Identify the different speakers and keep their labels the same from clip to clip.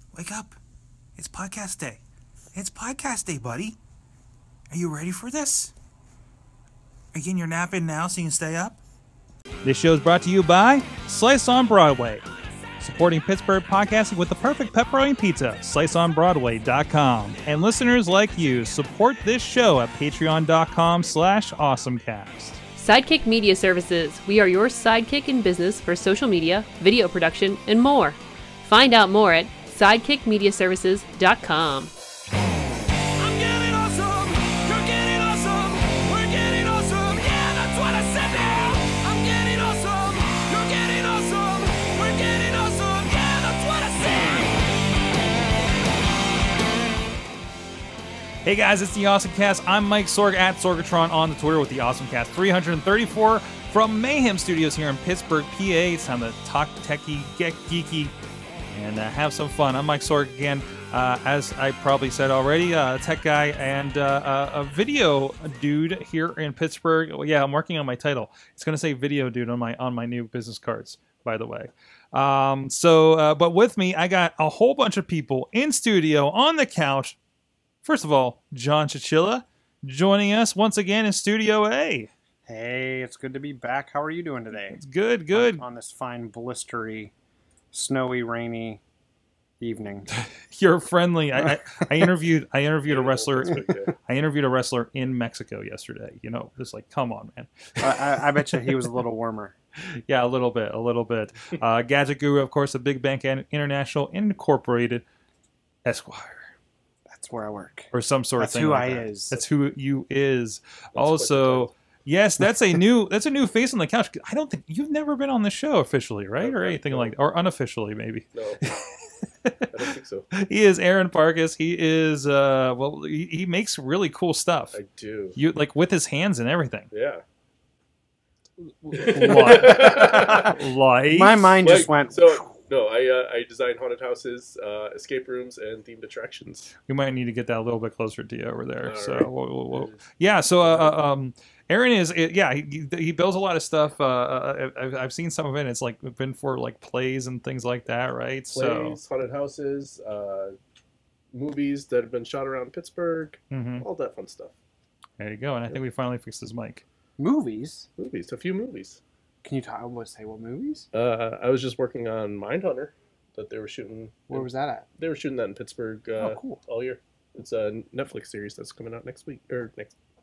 Speaker 1: Wake up. It's podcast day. It's podcast day, buddy. Are you ready for this? Are you getting your nap in now so you can stay up? This show is brought to you by Slice on Broadway. Supporting Pittsburgh podcasting with the perfect pepperoni pizza, sliceonbroadway.com. And listeners like you, support this show at patreon.com/awesomecast.
Speaker 2: Sidekick Media Services. We are your sidekick in business for social media, video production, and more. Find out more at sidekickmediaservices.com.
Speaker 3: I'm getting awesome, you're getting awesome, we're getting awesome, yeah, that's what I said now. I'm getting awesome, you're getting awesome, we're getting awesome, yeah, that's what I said.
Speaker 1: Hey guys, it's the AwesomeCast. I'm Mike Sorg at Sorgatron on the Twitter with the AwesomeCast 334 from Mayhem Studios here in Pittsburgh, PA. It's time to talk techie, get geeky, and have some fun. I'm Mike Sorg again, as I probably said already, a tech guy and a video dude here in Pittsburgh. Well, yeah, I'm working on my title. It's going to say video dude on my new business cards, by the way. But with me, I got a whole bunch of people in studio on the couch. First of all, John Chilla joining us once again in Studio A.
Speaker 4: Hey, it's good to be back. How are you doing today?
Speaker 1: It's good.
Speaker 4: On this fine, blistery, snowy, rainy evening.
Speaker 1: You're friendly. I interviewed a wrestler. I interviewed a wrestler in Mexico yesterday. You know, just like, come on, man.
Speaker 4: I bet you he was a little warmer.
Speaker 1: Yeah, a little bit. Gadget Guru, of course, the Big Bank International Incorporated Esquire.
Speaker 4: That's where I work.
Speaker 1: Or some sort of thing.
Speaker 4: That's who
Speaker 1: like
Speaker 4: I
Speaker 1: that.
Speaker 4: is.
Speaker 1: That's who you is. Also, yes, that's a new face on the couch. I don't think you've never been on the show officially, right? Or anything like, or unofficially maybe.
Speaker 5: No. I don't think so.
Speaker 1: He is Aaron Parkus. He is he makes really cool stuff.
Speaker 5: I do.
Speaker 1: You like with his hands and everything.
Speaker 5: Yeah.
Speaker 1: Like
Speaker 4: My mind just went.
Speaker 5: So no, I design haunted houses, escape rooms, and themed attractions.
Speaker 1: we might need to get that a little bit closer to you over there.
Speaker 5: All
Speaker 1: So
Speaker 5: right.
Speaker 1: we'll. Yeah. So Aaron is he builds a lot of stuff. I've seen some of it. It's like been for like plays and things like that, right?
Speaker 5: Plays, haunted houses, movies that have been shot around Pittsburgh, all that fun stuff.
Speaker 1: There you go. And I think we finally fixed his mic.
Speaker 4: Movies?
Speaker 5: A few movies.
Speaker 4: Can you talk? Say what movies?
Speaker 5: I was just working on Mindhunter that they were shooting.
Speaker 4: Where was that at?
Speaker 5: They were shooting that in Pittsburgh
Speaker 4: Cool.
Speaker 5: all year. It's a Netflix series that's coming out next week, or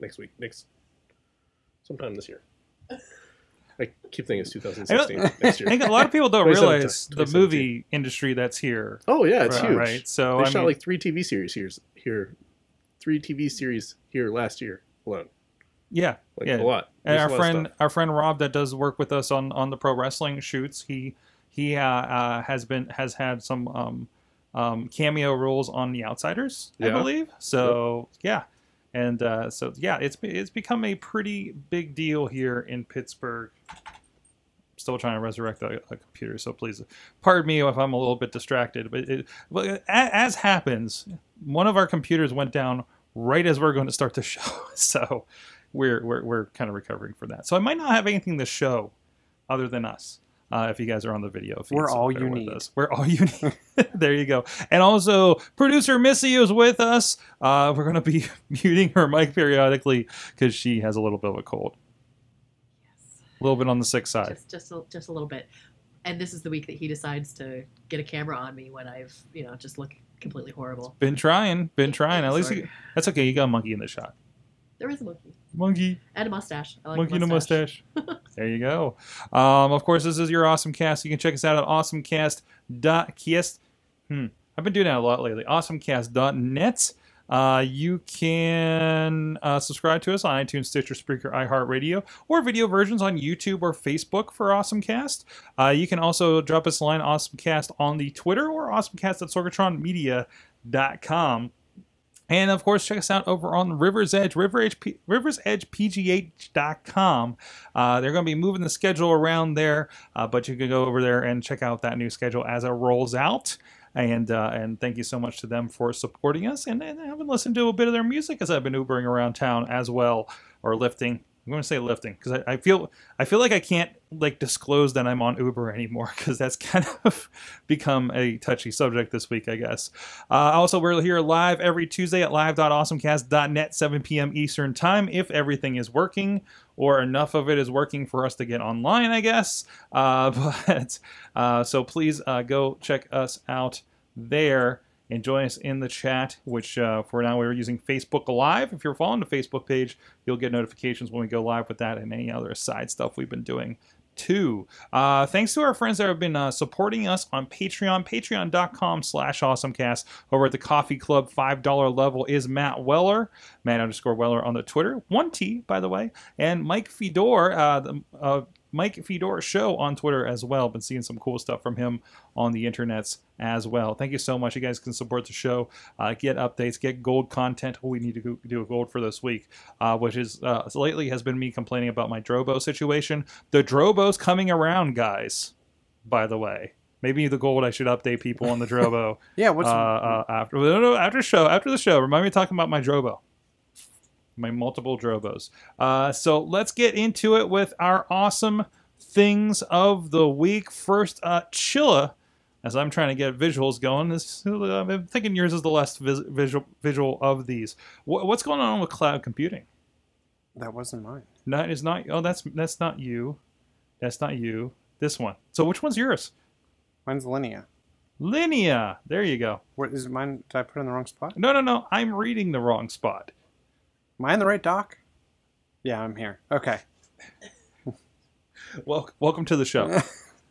Speaker 5: sometime this year. I keep thinking it's 2016. Next year.
Speaker 1: I think a lot of people don't
Speaker 5: 2017,
Speaker 1: realize the movie industry that's here.
Speaker 5: Oh yeah, it's huge.
Speaker 1: Right. So
Speaker 5: They shot like 3 TV series here. 3 TV series here last year alone.
Speaker 1: Yeah,
Speaker 5: Like
Speaker 1: yeah.
Speaker 5: a lot.
Speaker 1: And
Speaker 5: There's a lot of stuff.
Speaker 1: our friend Rob that does work with us on the pro wrestling shoots. He has had some cameo roles on The Outsiders, I
Speaker 5: Yeah.
Speaker 1: believe. So yeah, and it's become a pretty big deal here in Pittsburgh. Still trying to resurrect a computer, so please pardon me if I'm a little bit distracted. But as happens, one of our computers went down right as we're going to start the show, so we're kind of recovering for that. So I might not have anything to show other than us. If you guys are on the video, feed,
Speaker 4: We're
Speaker 1: so
Speaker 4: all
Speaker 1: bear
Speaker 4: you
Speaker 1: with
Speaker 4: need.
Speaker 1: us. We're all you need. There you go. And also, producer Missy is with us. We're going to be muting her mic periodically because she has a little bit of a cold. A little bit on the sick side.
Speaker 6: Just a little bit. And this is the week that he decides to get a camera on me when I've, just look completely horrible.
Speaker 1: Been trying. At least
Speaker 6: Sorry.
Speaker 1: that's okay. You got a monkey in the shot.
Speaker 6: There is a monkey.
Speaker 1: Monkey.
Speaker 6: And a mustache. I like
Speaker 1: Monkey
Speaker 6: a
Speaker 1: and a
Speaker 6: mustache.
Speaker 1: There you go. Of course, this is your AwesomeCast. You can check us out at awesomecast.cast. I've been doing that a lot lately. Awesomecast.net. You can subscribe to us on iTunes, Stitcher, Spreaker, iHeartRadio, or video versions on YouTube or Facebook for AwesomeCast. You can also drop us a line, AwesomeCast, on the Twitter or awesomecast@sorgatronmedia.com. And, of course, check us out over on River's Edge, riversedgepgh.com. They're going to be moving the schedule around there, but you can go over there and check out that new schedule as it rolls out. And thank you so much to them for supporting us. And having listened to a bit of their music as I've been Ubering around town as well, or lifting. I'm going to say lifting because I feel like I can't like disclose that I'm on Uber anymore because that's kind of become a touchy subject this week, I guess. Also, we're here live every Tuesday at live.awesomecast.net, 7 p.m. Eastern Time, if everything is working or enough of it is working for us to get online, I guess. So please go check us out there. And join us in the chat, which for now we're using Facebook Live. If you're following the Facebook page, you'll get notifications when we go live with that and any other side stuff we've been doing too. Thanks to our friends that have been supporting us on Patreon, patreon.com/awesomecast. Over at the Coffee Club $5 level is Matt Weller, Matt_Weller on the Twitter, 1T, by the way, and Mike Fedor, Mike Fedor Show on Twitter as well. Been seeing some cool stuff from him on the internets as well. Thank you so much. You guys can support the show, get updates, get gold content. We need to do a gold for this week, which is lately has been me complaining about my Drobo situation. The Drobo's coming around, guys, by the way. Maybe the gold I should update people on the Drobo.
Speaker 4: Yeah, what's
Speaker 1: after the show. Remind me of talking about my Drobo. My multiple Drobos. So let's get into it with our awesome things of the week. First, Chilla, as I'm trying to get visuals going. I'm thinking yours is the last visual of these. What's going on with cloud computing?
Speaker 4: That wasn't mine.
Speaker 1: That is not. Oh, that's not you. That's not you. This one. So which one's yours?
Speaker 4: Mine's Linea.
Speaker 1: Linea. There you go.
Speaker 4: What is mine? Did I put it in the wrong spot?
Speaker 1: No. I'm reading the wrong spot.
Speaker 4: Am I in the right dock? Yeah, I'm here. Okay.
Speaker 1: Welcome to the show.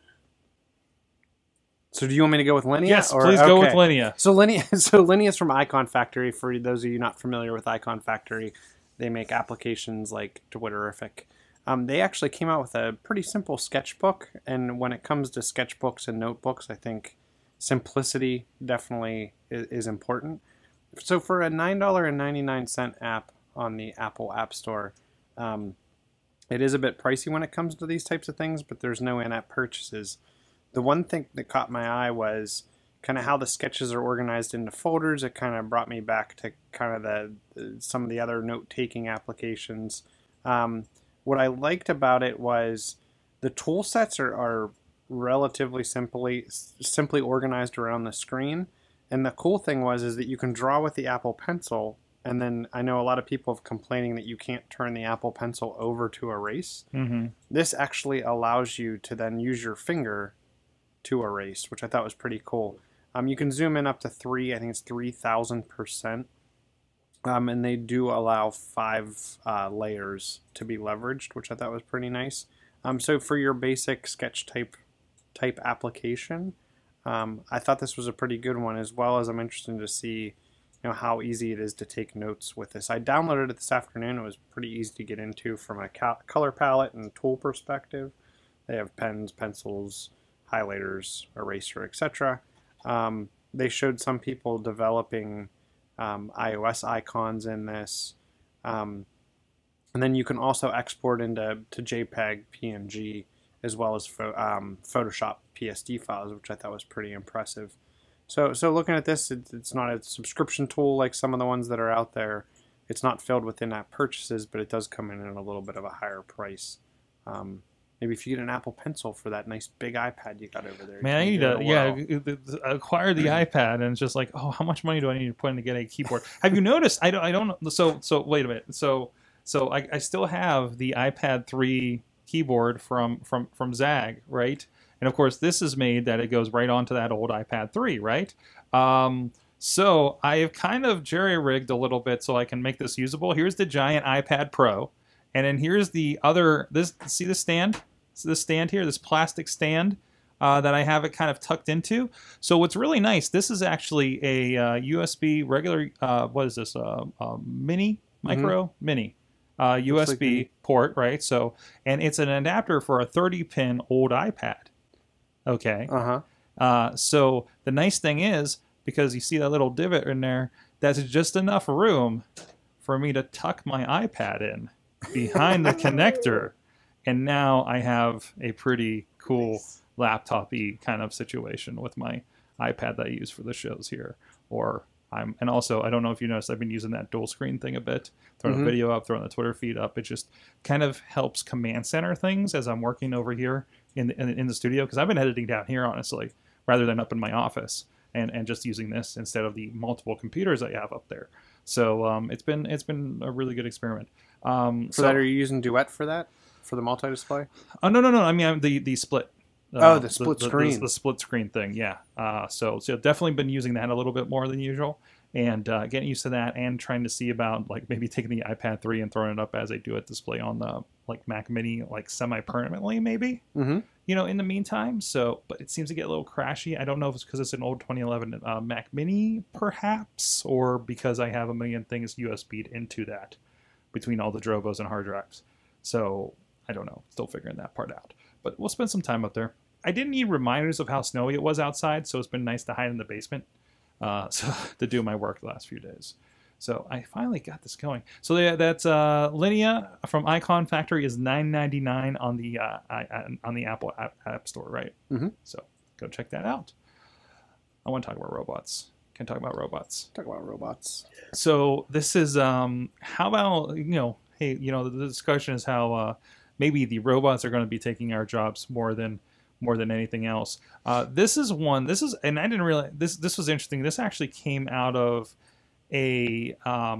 Speaker 4: So do you want me to go with Linea?
Speaker 1: Yes, please go with Linea.
Speaker 4: So Linea is from Icon Factory. For those of you not familiar with Icon Factory, they make applications like Twitterific. They actually came out with a pretty simple sketchbook, and when it comes to sketchbooks and notebooks, I think simplicity definitely is important. So for a $9.99 app on the Apple App Store, it is a bit pricey when it comes to these types of things, but there's no in-app purchases. The one thing that caught my eye was kind of how the sketches are organized into folders. It kind of brought me back to kind of some of the other note-taking applications. What I liked about it was the tool sets are relatively simply organized around the screen. And the cool thing is that you can draw with the Apple Pencil, and then I know a lot of people have complaining that you can't turn the Apple Pencil over to erase. Mm-hmm. This actually allows you to then use your finger to erase, which I thought was pretty cool. You can zoom in up to 3, I think it's 3,000%. And they do allow 5 layers to be leveraged, which I thought was pretty nice. So for your basic sketch type application, I thought this was a pretty good one, as well as I'm interested to see how easy it is to take notes with this. I downloaded it this afternoon. It was pretty easy to get into from a color palette and tool perspective. They have pens, pencils, highlighters, eraser, etc. They showed some people developing iOS icons in this. And then you can also export into JPEG, PNG, as well as Photoshop PSD files, which I thought was pretty impressive. So looking at this, it's not a subscription tool like some of the ones that are out there. It's not filled with in-app purchases, but it does come in at a little bit of a higher price. Maybe if you get an Apple Pencil for that nice big iPad you got over there.
Speaker 1: Man, I need to acquire the iPad, and it's just like, oh, how much money do I need to put in to get a keyboard? Have you noticed? I don't. So wait a minute. So I still have the iPad 3 keyboard from Zag, right? And of course, this is made that it goes right onto that old iPad 3, right? So I have kind of jerry-rigged a little bit so I can make this usable. Here's the giant iPad Pro, and then here's the other. See the stand? See this stand here? This plastic stand that I have it kind of tucked into. So what's really nice, this is actually a USB regular. What is this? Mini, micro, mini. USB port, right? So, and it's an adapter for a 30-pin old iPad. Okay. So the nice thing is, because you see that little divot in there, that's just enough room for me to tuck my iPad in behind the connector, and now I have a pretty cool laptop-y kind of situation with my iPad that I use for the shows here, or And also, I don't know if you noticed, I've been using that dual screen thing a bit, throwing a video up, throwing the Twitter feed up. It just kind of helps command center things as I'm working over here in the studio, because I've been editing down here, honestly, rather than up in my office, and just using this instead of the multiple computers I have up there. So it's been a really good experiment.
Speaker 4: For that, are you using Duet for that? For the multi-display?
Speaker 1: Oh, no. I mean, the split.
Speaker 4: The split screen.
Speaker 1: The split screen thing, yeah. So definitely been using that a little bit more than usual, and getting used to that, and trying to see about like maybe taking the iPad 3 and throwing it up as a Duet display on the like Mac Mini, like semi-permanently maybe.
Speaker 4: Mm-hmm.
Speaker 1: You know, in the meantime. So, but it seems to get a little crashy. I don't know if it's because it's an old 2011 Mac Mini, perhaps, or because I have a million things USB'd into that between all the Drobos and hard drives. So I don't know. Still figuring that part out. But we'll spend some time up there. I didn't need reminders of how snowy it was outside, so it's been nice to hide in the basement so to do my work the last few days. So I finally got this going. So that's Linea from Icon Factory is $9.99 on the Apple App Store, right?
Speaker 4: Mm-hmm.
Speaker 1: So go check that out. I want to talk about robots. Can talk about robots.
Speaker 4: Talk about robots.
Speaker 1: So this is how about hey, the discussion is how maybe the robots are going to be taking our jobs more than anything else. This is and I didn't realize this was interesting. This actually came out of I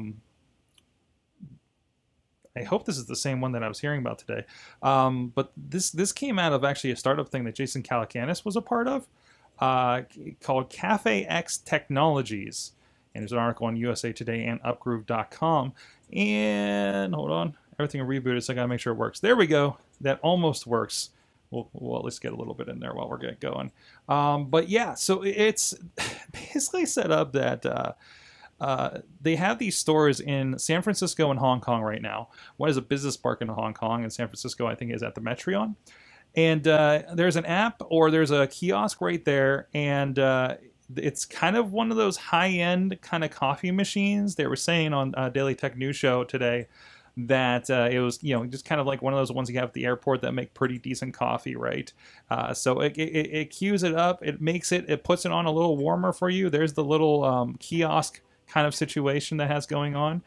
Speaker 1: hope this is the same one that I was hearing about today. But this came out of actually a startup thing that Jason Calacanis was a part of, called Cafe X Technologies. And there's an article on USA Today and upgroove.com. And hold on, everything rebooted, so I gotta make sure it works. There we go. That almost works. We'll at least get a little bit in there while we're getting going. But yeah, so it's basically set up that they have these stores in San Francisco and Hong Kong right now. One is a business park in Hong Kong, and San Francisco, I think, is at the Metreon. And there's an app or there's a kiosk right there, and it's kind of one of those high-end kind of coffee machines. They were saying on Daily Tech News Show today that it was, just kind of like one of those ones you have at the airport that make pretty decent coffee, right? So it queues it up, it puts it on a little warmer for you. There's the little kiosk kind of situation that has going on.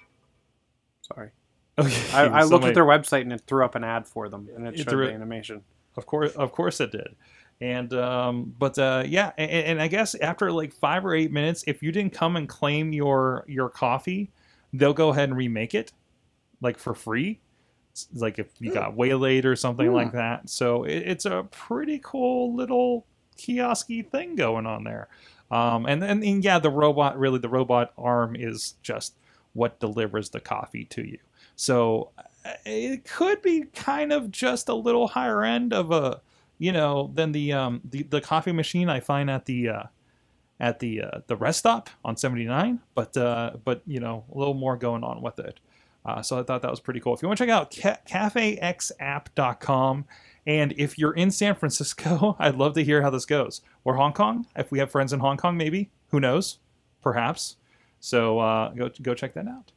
Speaker 4: Sorry.
Speaker 1: Okay.
Speaker 4: I looked at their website and it threw up an ad for them, and it showed the animation.
Speaker 1: Of course it did. And yeah, and I guess after like 5 or 8 minutes, if you didn't come and claim your coffee, they'll go ahead and remake it, like for free. Like if you got waylaid or something like that. So it's a pretty cool little kiosky thing going on there. And yeah, the robot arm is just what delivers the coffee to you. So it could be kind of just a little higher end of a, than the coffee machine I find at the rest stop on 79, but a little more going on with it. So I thought that was pretty cool. If you want to check out cafexapp.com, and if you're in San Francisco, I'd love to hear how this goes. Or Hong Kong, if we have friends in Hong Kong, maybe. Who knows? Perhaps. So go check that out.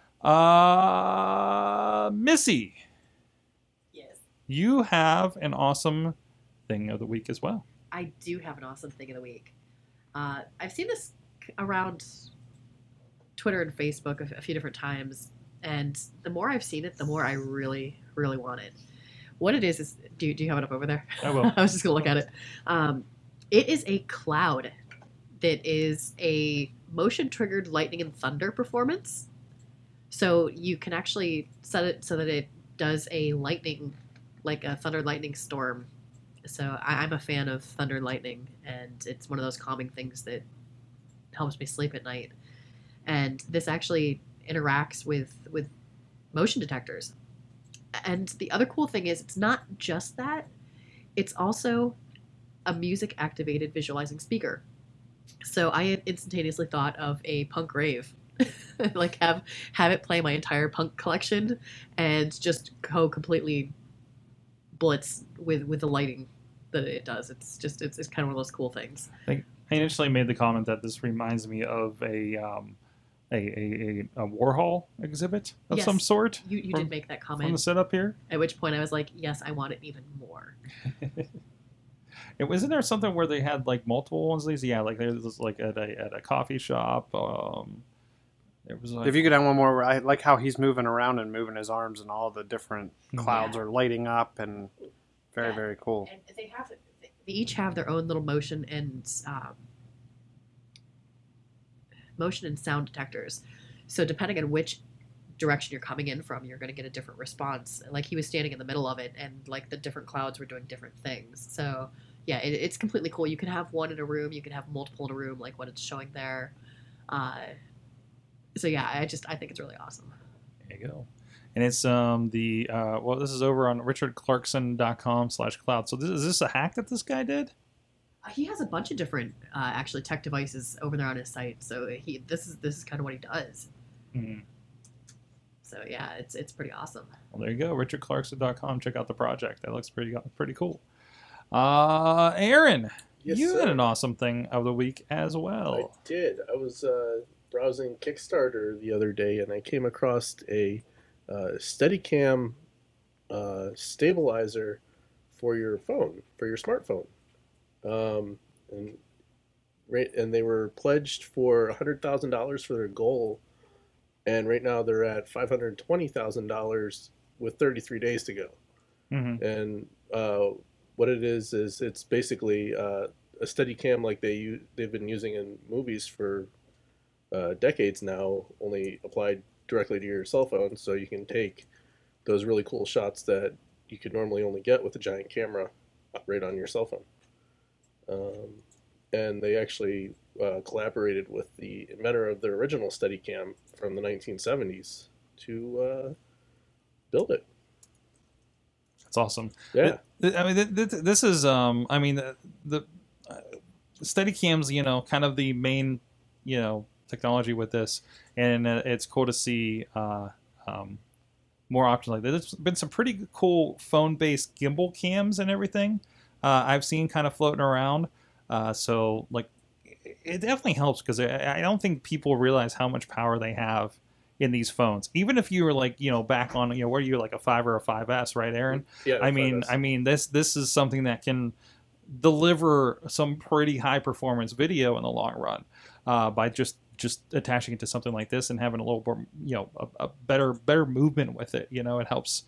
Speaker 1: Missy.
Speaker 6: Yes.
Speaker 1: You have an awesome thing of the week as well.
Speaker 6: I do have an awesome thing of the week. I've seen this around Twitter and Facebook a few different times, and the more I've seen it, the more I really, really want it. What it is do you have it up over there?
Speaker 1: I will.
Speaker 6: I was just going to look at it. It is a cloud that is a motion-triggered lightning and thunder performance. So you can actually set it so that it does a lightning, like a thunder lightning storm. So I'm a fan of thunder and lightning, and it's one of those calming things that helps me sleep at night. And this actually interacts with motion detectors. And the other cool thing is it's not just that, it's also a music-activated visualizing speaker. So I had instantaneously thought of a punk rave. Like have it play my entire punk collection and just go completely blitz with the lighting that it does. It's kind of one of those cool things.
Speaker 1: I initially made the comment that this reminds me of a Warhol exhibit of some sort.
Speaker 6: You did make that comment
Speaker 1: from the setup here.
Speaker 6: At which point I was like, yes, I want it even more.
Speaker 1: Wasn't there something where they had like multiple ones of these? Yeah, like there's like at a coffee shop. There was like,
Speaker 4: if you could have one more, I like how he's moving around and moving his arms, and all the different clouds are lighting up, and very cool.
Speaker 6: And they each have their own little motion and sound detectors. So depending on which direction you're coming in from, you're going to get a different response. Like he was standing in the middle of it, and like the different clouds were doing different things. So yeah, it's completely cool. You can have one in a room, you can have multiple in a room, like what it's showing there. So yeah, I think it's really awesome.
Speaker 1: There you go. And it's this is over on richardclarkson.com/cloud. So is this a hack that this guy did?
Speaker 6: He has a bunch of different actually tech devices over there on his site. So this is kind of what he does.
Speaker 1: Mm-hmm.
Speaker 6: So yeah, it's pretty awesome.
Speaker 1: Well, there you go, richardclarkson.com. Check out the project. That looks pretty cool. Aaron,
Speaker 5: Yes,
Speaker 1: you
Speaker 5: sir.
Speaker 1: had an awesome thing of the week as well.
Speaker 5: I did. I was browsing Kickstarter the other day, and I came across a Steadicam stabilizer for your phone, for your smartphone, and they were pledged for $100,000 for their goal, and right now they're at $520,000 with 33 days to go.
Speaker 1: Mm-hmm.
Speaker 5: And what it is it's basically a Steadicam like they've been using in movies for decades now, only applied directly to your cell phone, so you can take those really cool shots that you could normally only get with a giant camera right on your cell phone. And they actually collaborated with the inventor of the original Steadicam from the 1970s to build it.
Speaker 1: That's awesome.
Speaker 5: Yeah.
Speaker 1: I mean, this is the Steadicam's kind of the main technology with this, and it's cool to see more options like this. There's been some pretty cool phone-based gimbal cams and everything I've seen kind of floating around. So like, it definitely helps because I don't think people realize how much power they have in these phones. Even if you were like, back on, where you like a 5 or a 5S, right, Aaron?
Speaker 5: Yeah.
Speaker 1: I mean, this is something that can deliver some pretty high performance video in the long run by just attaching it to something like this and having a little more, a better movement with it. It helps,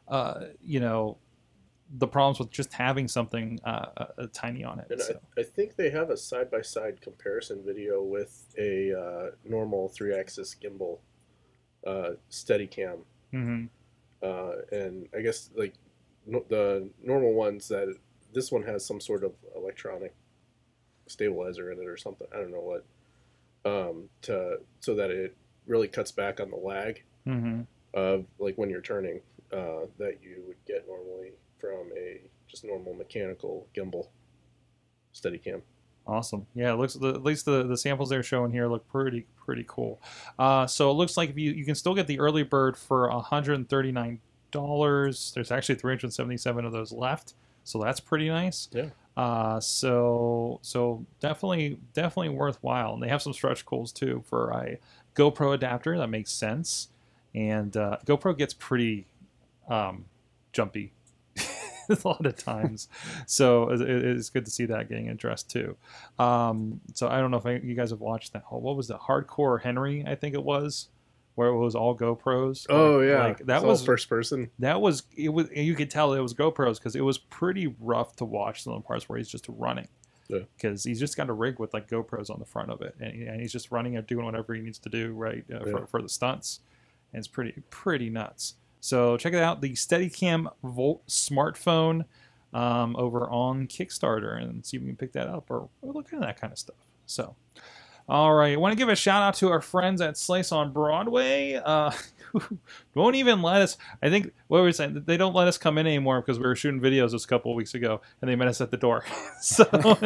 Speaker 1: the problems with just having something tiny on it.
Speaker 5: And so. I think they have a side-by-side comparison video with a normal 3-axis gimbal Steadicam.
Speaker 1: Mm-hmm.
Speaker 5: And I guess like the normal ones, that this one has some sort of electronic stabilizer in it or something. I don't know what. So that it really cuts back on the lag of like when you're turning that you would get normally from a just normal mechanical gimbal Steadicam.
Speaker 1: Awesome. Yeah, it looks, at least the samples they're showing here look pretty cool. So it looks like if you can still get the early bird for $139. There's actually 377 of those left, so that's pretty nice.
Speaker 5: Yeah.
Speaker 1: So definitely worthwhile. And they have some stretch goals too for a GoPro adapter. That makes sense. And GoPro gets pretty jumpy a lot of times, so it's good to see that getting addressed too. So I don't know if you guys have watched that. What was the Hardcore Henry? I think it was, where it was all GoPros.
Speaker 5: Oh yeah,
Speaker 1: like, that
Speaker 5: it's
Speaker 1: was
Speaker 5: all first person.
Speaker 1: That was it. Was you could tell it was GoPros because it was pretty rough to watch some of the parts where he's just running.
Speaker 5: Yeah.
Speaker 1: Because he's just got a rig with like GoPros on the front of it, and he's just running or doing whatever he needs to do, right, for the stunts, and it's pretty nuts. So check it out, the Steadicam Volt smartphone over on Kickstarter, and see if we can pick that up or look at that kind of stuff. So, all right, I want to give a shout out to our friends at Slice on Broadway. Who won't even let us. I think what we're saying, they don't let us come in anymore because we were shooting videos just a couple of weeks ago, and they met us at the door. So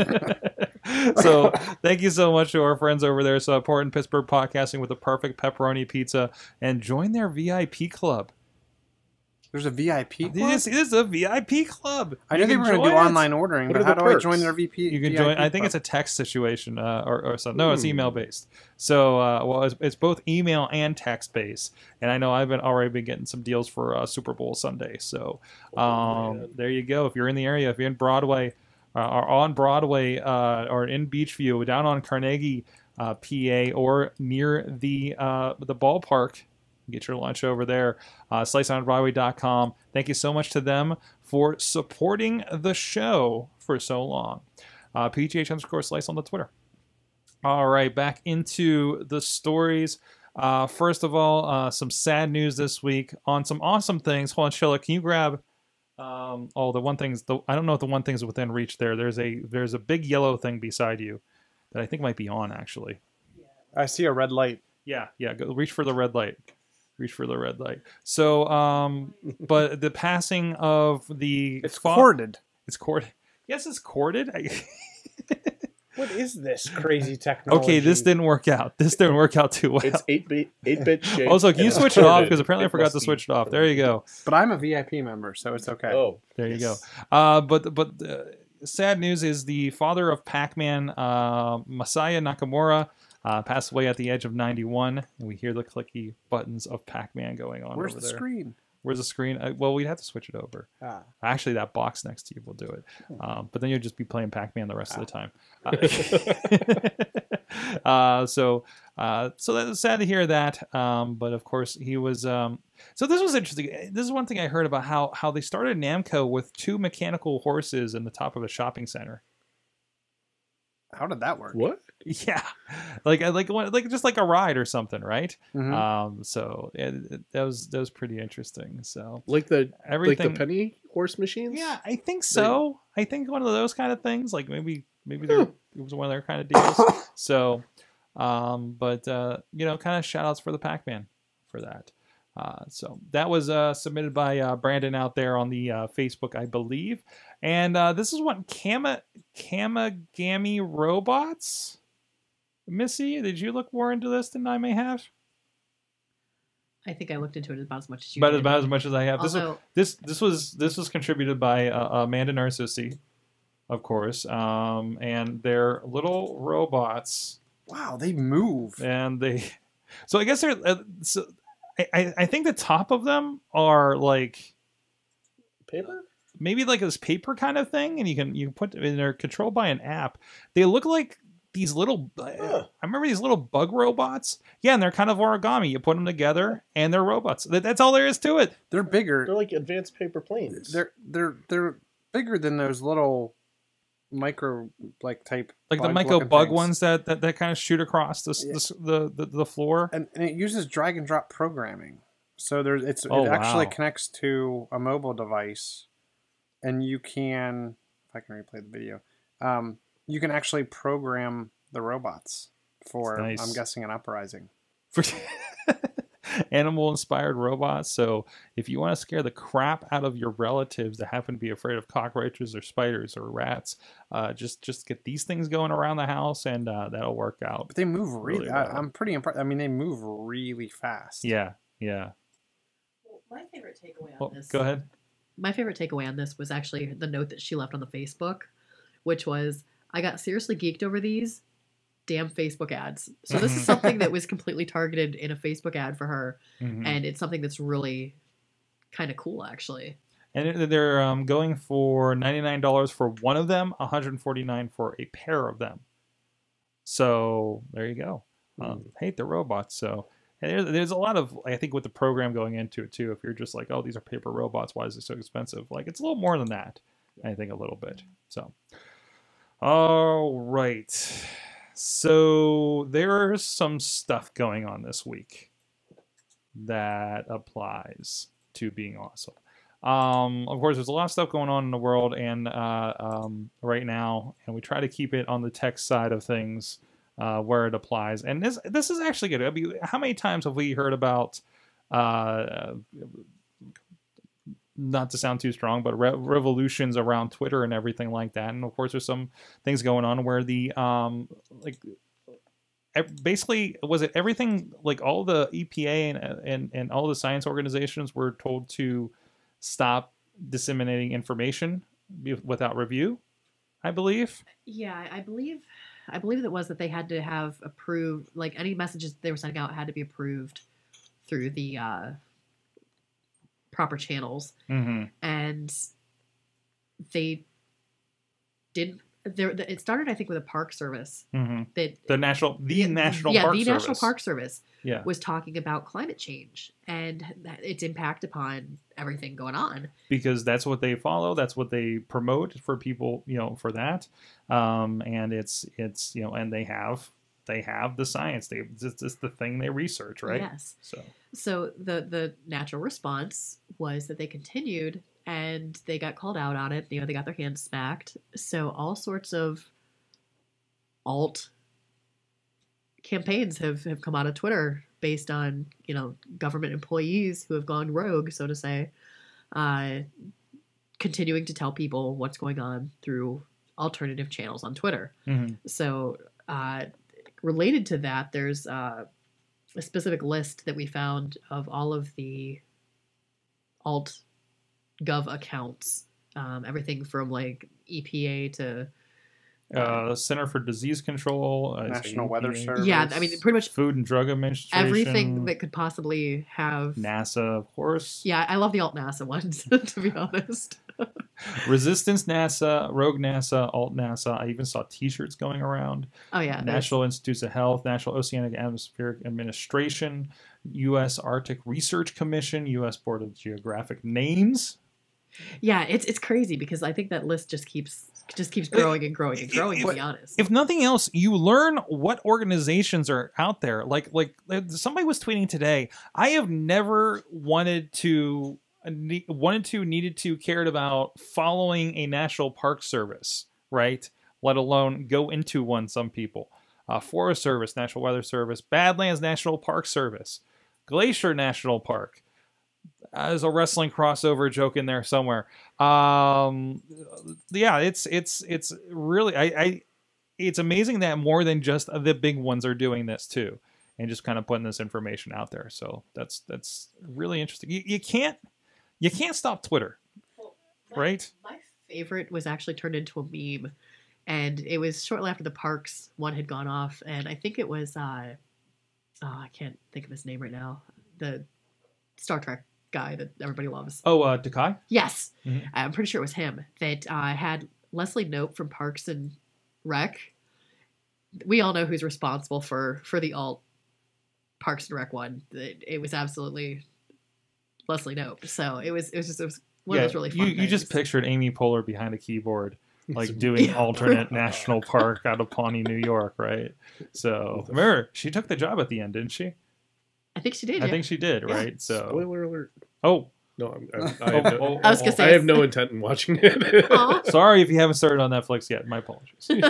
Speaker 1: thank you so much to our friends over there. So important Pittsburgh podcasting with the perfect pepperoni pizza, and join their VIP club.
Speaker 4: There's a VIP club?
Speaker 1: This is a VIP club.
Speaker 4: I know they were going to do online ordering, but how do I join their VP?
Speaker 1: You can
Speaker 4: VIP
Speaker 1: join. I think
Speaker 4: club?
Speaker 1: it's a text situation or something. No, it's email based. So it's both email and text based. And I know I've already been getting some deals for Super Bowl Sunday. So there you go. If you're in the area, if you're in Broadway, are on Broadway or in Beachview, down on Carnegie, PA, or near the ballpark, get your lunch over there. SliceOnBroadway.com. Thank you so much to them for supporting the show for so long. PGH_Slice on the Twitter. All right, back into the stories. First of all, some sad news this week on some awesome things. Hold on, Chilla, can you grab the one things? I don't know if the one thing's within reach there. There's a big yellow thing beside you that I think might be on, actually.
Speaker 4: I see a red light.
Speaker 1: Yeah, go reach for the red light. Reach for the red light. So, but the passing of the...
Speaker 4: It's corded.
Speaker 1: It's corded. Yes, it's corded.
Speaker 4: What is this crazy technology?
Speaker 1: Okay, this didn't work out. This didn't work out too well.
Speaker 5: It's 8-bit shape.
Speaker 1: Also, can you switch it off? Because apparently I forgot to switch it off. There you go.
Speaker 4: But I'm a VIP member, so it's okay.
Speaker 5: Oh,
Speaker 1: there you go. But sad news is the father of Pacman, Masaya Nakamura, passed away at the age of 91. And we hear the clicky buttons of Pacman going on.
Speaker 4: Where's
Speaker 1: over
Speaker 4: the
Speaker 1: there.
Speaker 4: screen?
Speaker 1: Where's the screen? Well, we'd have to switch it over. Actually, that box next to you will do it. But then you'll just be playing Pac-Man the rest of the time. So that's sad to hear that. But of course, he was. So this was interesting. This is one thing I heard about how they started Namco with 2 mechanical horses in the top of a shopping center.
Speaker 4: How did that work?
Speaker 5: what?
Speaker 1: Yeah, like just like a ride or something, right?
Speaker 4: Mm-hmm.
Speaker 1: So that was pretty interesting. So
Speaker 5: Like the
Speaker 1: everything,
Speaker 5: penny horse machines?
Speaker 1: yeah, I think so. I think one of those kind of things, like maybe it was one of their kind of deals. So, but kind of shout outs for the Pac-Man for that. So that was submitted by Brandon out there on the Facebook, I believe. And this is what Kamagami Robots. Missy, did you look more into this than I may have?
Speaker 6: I think I looked into it about as much as you
Speaker 1: About
Speaker 6: did.
Speaker 1: as much as I have.
Speaker 6: Although,
Speaker 1: This was contributed by Amanda Narcissi, of course, and they're little robots.
Speaker 4: Wow, they move.
Speaker 1: And so I guess they're. So I think the top of them are like
Speaker 5: Paper?
Speaker 1: maybe like this paper kind of thing, and you can put, and they're controlled by an app. They look like these little. I remember these little bug robots. Yeah, and they're kind of origami. You put them together, and they're robots. That's all there is to it.
Speaker 4: They're bigger.
Speaker 5: They're like advanced paper planes.
Speaker 4: They're bigger than those little micro type,
Speaker 1: like the micro bug ones that kind of shoot across the floor.
Speaker 4: And it uses drag and drop programming. So it
Speaker 1: Oh,
Speaker 4: actually
Speaker 1: wow.
Speaker 4: connects to a mobile device, and you can, if I can replay the video, you can actually program the robots for,
Speaker 1: Nice.
Speaker 4: I'm guessing, an uprising.
Speaker 1: For animal-inspired robots. So if you want to scare the crap out of your relatives that happen to be afraid of cockroaches or spiders or rats, just get these things going around the house, and that'll work out.
Speaker 4: But they move really.
Speaker 1: well.
Speaker 4: I'm pretty impressed. I mean, they move really fast.
Speaker 1: Yeah.
Speaker 6: well, my favorite takeaway on this.
Speaker 1: Go ahead.
Speaker 6: My favorite takeaway on this was actually the note that she left on the Facebook, which was, "I got seriously geeked over these damn Facebook ads." So this is something that was completely targeted in a Facebook ad for her, and it's something that's really kind of cool, actually.
Speaker 1: And they're going for $99 for one of them, $149 for a pair of them. So there you go. Hate the robots. So and there's a lot of, I think, with the program going into it too. If you're just like, oh, these are paper robots, why is it so expensive? Like, it's a little more than that. I think a little bit. So, all right. So there's some stuff going on this week that applies to being awesome. Of course, there's a lot of stuff going on in the world and right now, and we try to keep it on the tech side of things where it applies. And this is actually good. I mean, how many times have we heard about, not to sound too strong, but revolutions around Twitter and everything like that? And of course, there's some things going on where the basically, was it everything, like all the EPA and all the science organizations were told to stop disseminating information without review, I believe.
Speaker 6: Yeah, I believe it was that they had to have approved, like any messages they were sending out had to be approved through the proper channels, and they didn't. It started, I think, with a park service that
Speaker 1: The National
Speaker 6: yeah,
Speaker 1: Park
Speaker 6: the
Speaker 1: Service.
Speaker 6: National Park Service
Speaker 1: Yeah.
Speaker 6: was talking about climate change and its impact upon everything going on.
Speaker 1: Because that's what they follow. That's what they promote for people, for that. And it's and they have the science. It's the thing they research, right?
Speaker 6: Yes.
Speaker 1: So
Speaker 6: the natural response was that they continued and they got called out on it. They got their hands smacked. So all sorts of alt campaigns have come out of Twitter based on, government employees who have gone rogue, so to say, continuing to tell people what's going on through alternative channels on Twitter. So related to that, there's a specific list that we found of all of the alt Gov accounts, everything from like EPA to
Speaker 1: Center for Disease Control,
Speaker 4: National Weather Service.
Speaker 6: Yeah, I mean, pretty much
Speaker 1: Food and Drug Administration,
Speaker 6: everything that could possibly have
Speaker 1: NASA, of course.
Speaker 6: Yeah, I love the alt NASA ones, to be honest.
Speaker 1: Resistance NASA, Rogue NASA, Alt NASA. I even saw T-shirts going around.
Speaker 6: Oh yeah,
Speaker 1: National Institutes of Health, National Oceanic Atmospheric Administration, U.S. Arctic Research Commission, U.S. Board of Geographic Names.
Speaker 6: Yeah, it's crazy because I think that list just keeps growing and growing and growing. To be honest,
Speaker 1: if nothing else, you learn what organizations are out there. Like somebody was tweeting today. I have never needed to, cared about following a national park service, right? Let alone go into one. Some people, Forest Service, National Weather Service, Badlands National Park Service, Glacier National Park. There's a wrestling crossover joke in there somewhere. Yeah, it's really it's amazing that more than just the big ones are doing this too, and just kind of putting this information out there. So that's really interesting. You can't stop Twitter, right?
Speaker 6: My favorite was actually turned into a meme, and it was shortly after the parks one had gone off, and I think it was I can't think of his name right now. The Star Trek guy that everybody loves.
Speaker 1: Oh, Takai?
Speaker 6: Yes.
Speaker 1: Mm-hmm.
Speaker 6: I'm pretty sure it was him that had Leslie Knope from Parks and Rec. We all know who's responsible for the alt Parks and Rec one. It was absolutely Leslie Knope. So it was one of those really fun
Speaker 1: you
Speaker 6: things.
Speaker 1: just pictured Amy Poehler behind a keyboard, like doing alternate national park out of Pawnee, New York, right? So remember, she took the job at the end, didn't she?
Speaker 6: I think she did.
Speaker 1: I think she did,
Speaker 6: Yeah.
Speaker 1: right? So
Speaker 5: Spoiler alert.
Speaker 1: Oh.
Speaker 5: No,
Speaker 6: I was gonna say
Speaker 5: I have no intent in watching it.
Speaker 1: Sorry if you haven't started on Netflix yet. My apologies. They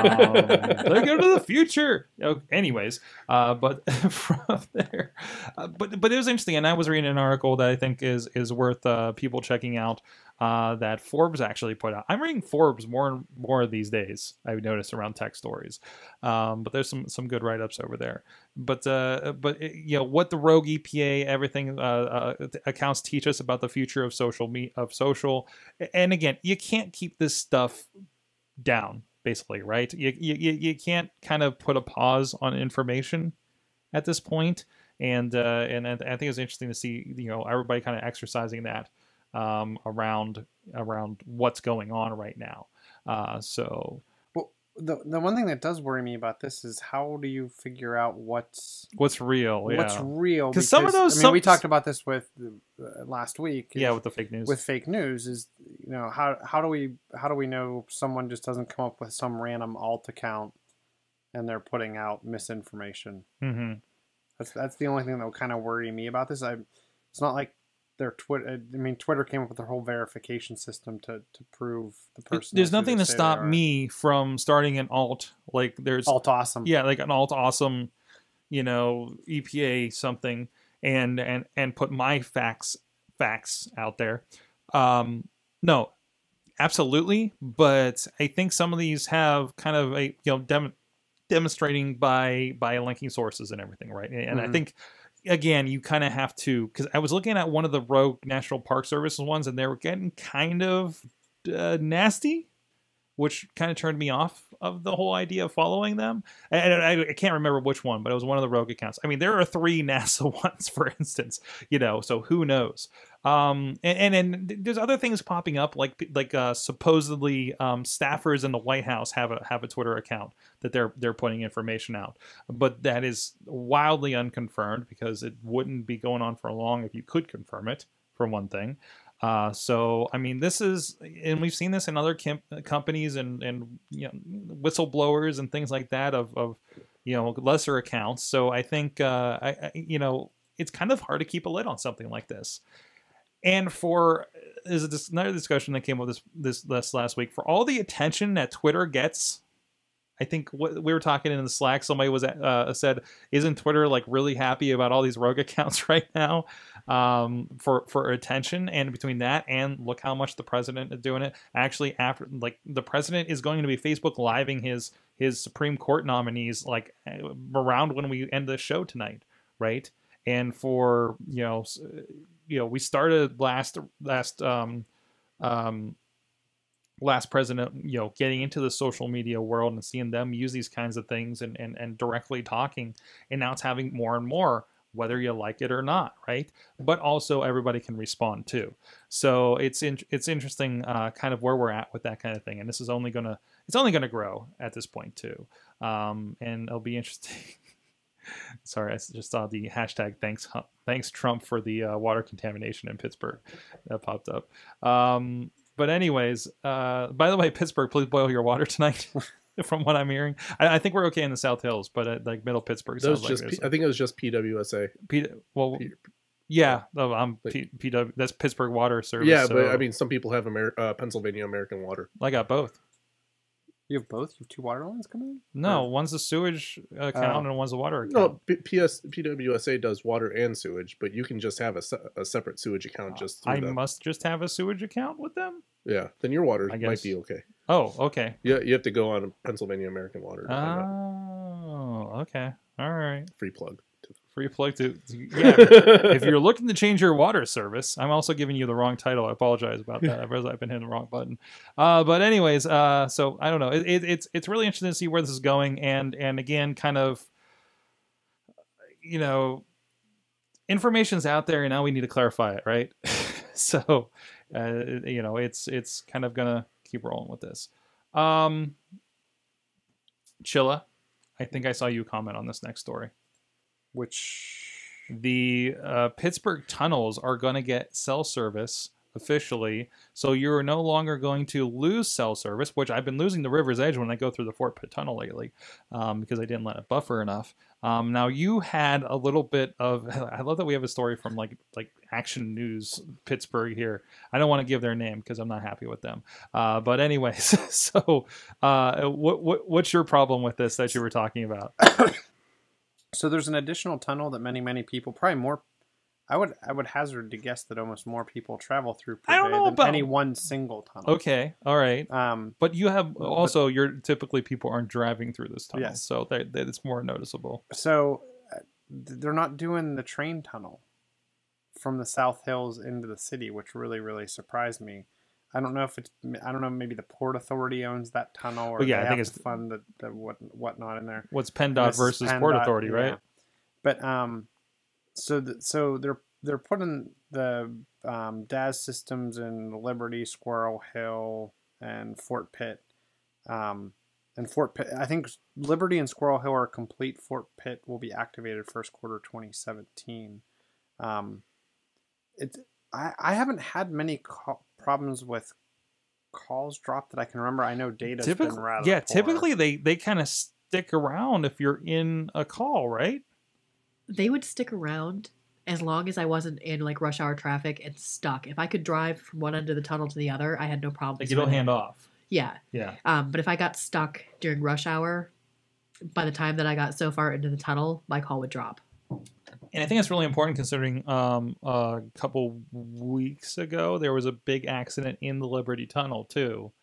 Speaker 1: go to the future. Anyways, but from there, but it was interesting, and I was reading an article that I think is worth people checking out. That Forbes actually put out. I'm reading Forbes more and more these days. I've noticed around tech stories, but there's some good write-ups over there. But what the rogue EPA everything accounts teach us about the future of social. And again, you can't keep this stuff down, basically, right? You can't kind of put a pause on information at this point. And I think it's interesting to see everybody kind of exercising that. Around what's going on right now.
Speaker 4: Well, the one thing that does worry me about this is how do you figure out what's
Speaker 1: real? Yeah.
Speaker 4: What's real?
Speaker 1: Because some of those,
Speaker 4: we talked about this with last week.
Speaker 1: Yeah, with the fake news.
Speaker 4: With fake news is how do we know someone just doesn't come up with some random alt account and they're putting out misinformation?
Speaker 1: Mm-hmm.
Speaker 4: That's the only thing that will kind of worry me about this. It's not like their Twitter. I mean, Twitter came up with their whole verification system to prove the person.
Speaker 1: There's nothing to stop me from starting an alt. Like there's
Speaker 4: alt awesome.
Speaker 1: Yeah, like an alt awesome, EPA something, and put my facts out there. No, absolutely. But I think some of these have kind of a demonstrating by linking sources and everything, right? And I think. Again, you kind of have to, because I was looking at one of the rogue National Park Services ones, and they were getting kind of nasty which kind of turned me off of the whole idea of following them. And I can't remember which one, but it was one of the rogue accounts. I mean, there are 3 NASA ones, for instance, so who knows? And there's other things popping up, like supposedly staffers in the White House have a Twitter account that they're putting information out, but that is wildly unconfirmed because it wouldn't be going on for long if you could confirm it, for one thing. So I mean, this is, and we've seen this in other companies and whistleblowers and things like that of lesser accounts. So I think it's kind of hard to keep a lid on something like this. And there's another discussion that came up this last week, for all the attention that Twitter gets. I think what we were talking in the Slack, somebody was said, isn't Twitter like really happy about all these rogue accounts right now for attention? And between that and look how much the president is doing it. Actually, after the president is going to be Facebook living his Supreme Court nominees around when we end the show tonight, right? And for we started last president, getting into the social media world and seeing them use these kinds of things and directly talking, and now it's having more and more, whether you like it or not, right? But also everybody can respond too. So it's interesting, kind of where we're at with that kind of thing, and this is only gonna grow at this point too, and it'll be interesting. Sorry, I just saw the hashtag thanks Trump for the water contamination in Pittsburgh that popped up. But anyways, by the way, Pittsburgh, please boil your water tonight. From what I'm hearing, I think we're okay in the South Hills, but middle Pittsburgh.
Speaker 5: I think it was just PWSA.
Speaker 1: Yeah, PW. That's Pittsburgh Water Service.
Speaker 5: Yeah, but I mean, some people have Pennsylvania American Water.
Speaker 1: I got both.
Speaker 4: You have both? You have 2 water lines coming in?
Speaker 1: No, one's the sewage account and one's the water account.
Speaker 5: No, PWSA does water and sewage, but you can just have a separate sewage account just through them.
Speaker 1: Must just have a sewage account with them?
Speaker 5: Yeah, then your water might be okay.
Speaker 1: Oh, okay.
Speaker 5: Yeah, you have to go on Pennsylvania American Water.
Speaker 1: Oh, okay. All right.
Speaker 5: Free plug.
Speaker 1: Yeah. If you're looking to change your water service, I'm also giving you the wrong title. I apologize about that. I realize I've been hitting the wrong button. But anyways, so I don't know. It's really interesting to see where this is going, and again, kind of, information's out there, and now we need to clarify it, right? So, it's kind of gonna keep rolling with this. Chilla, I think I saw you comment on this next story.
Speaker 4: Which
Speaker 1: the Pittsburgh tunnels are going to get cell service officially, so you're no longer going to lose cell service, which I've been losing the River's Edge when I go through the Fort Pitt tunnel lately, because I didn't let it buffer enough. Now you had a little bit of, I love that we have a story from like Action News Pittsburgh here. I don't want to give their name because I'm not happy with them. But anyways, so what's your problem with this that you were talking about?
Speaker 4: So there's an additional tunnel that many people, probably more, I would hazard to guess that almost more people travel through per day than any one single tunnel.
Speaker 1: Okay, all right. But you have also, you're typically people aren't driving through this tunnel, yes. So that it's more noticeable.
Speaker 4: So they're not doing the train tunnel from the South Hills into the city, which really surprised me. I don't know maybe the Port Authority owns that tunnel, or
Speaker 1: yeah,
Speaker 4: they
Speaker 1: I think
Speaker 4: have
Speaker 1: it's
Speaker 4: to fund the whatnot in there.
Speaker 1: What's PennDOT versus Port Authority, right?
Speaker 4: But so they're putting the DAS systems in Liberty, Squirrel Hill, and Fort Pitt. And Fort Pitt, I think Liberty and Squirrel Hill are complete. Fort Pitt will be activated first quarter 2017. I haven't had many problems with calls dropped that I can remember. I know data's been rather poor.
Speaker 1: Typically they kind of stick around if you're in a call, right?
Speaker 6: They would stick around as long as I wasn't in like rush hour traffic and stuck. If I could drive from one end of the tunnel to the other, I had no problem.
Speaker 1: Like you don't hand off.
Speaker 6: Yeah.
Speaker 1: Yeah.
Speaker 6: But if I got stuck during rush hour, by the time that I got so far into the tunnel, my call would drop.
Speaker 1: And I think it's really important considering a couple weeks ago there was a big accident in the Liberty Tunnel too,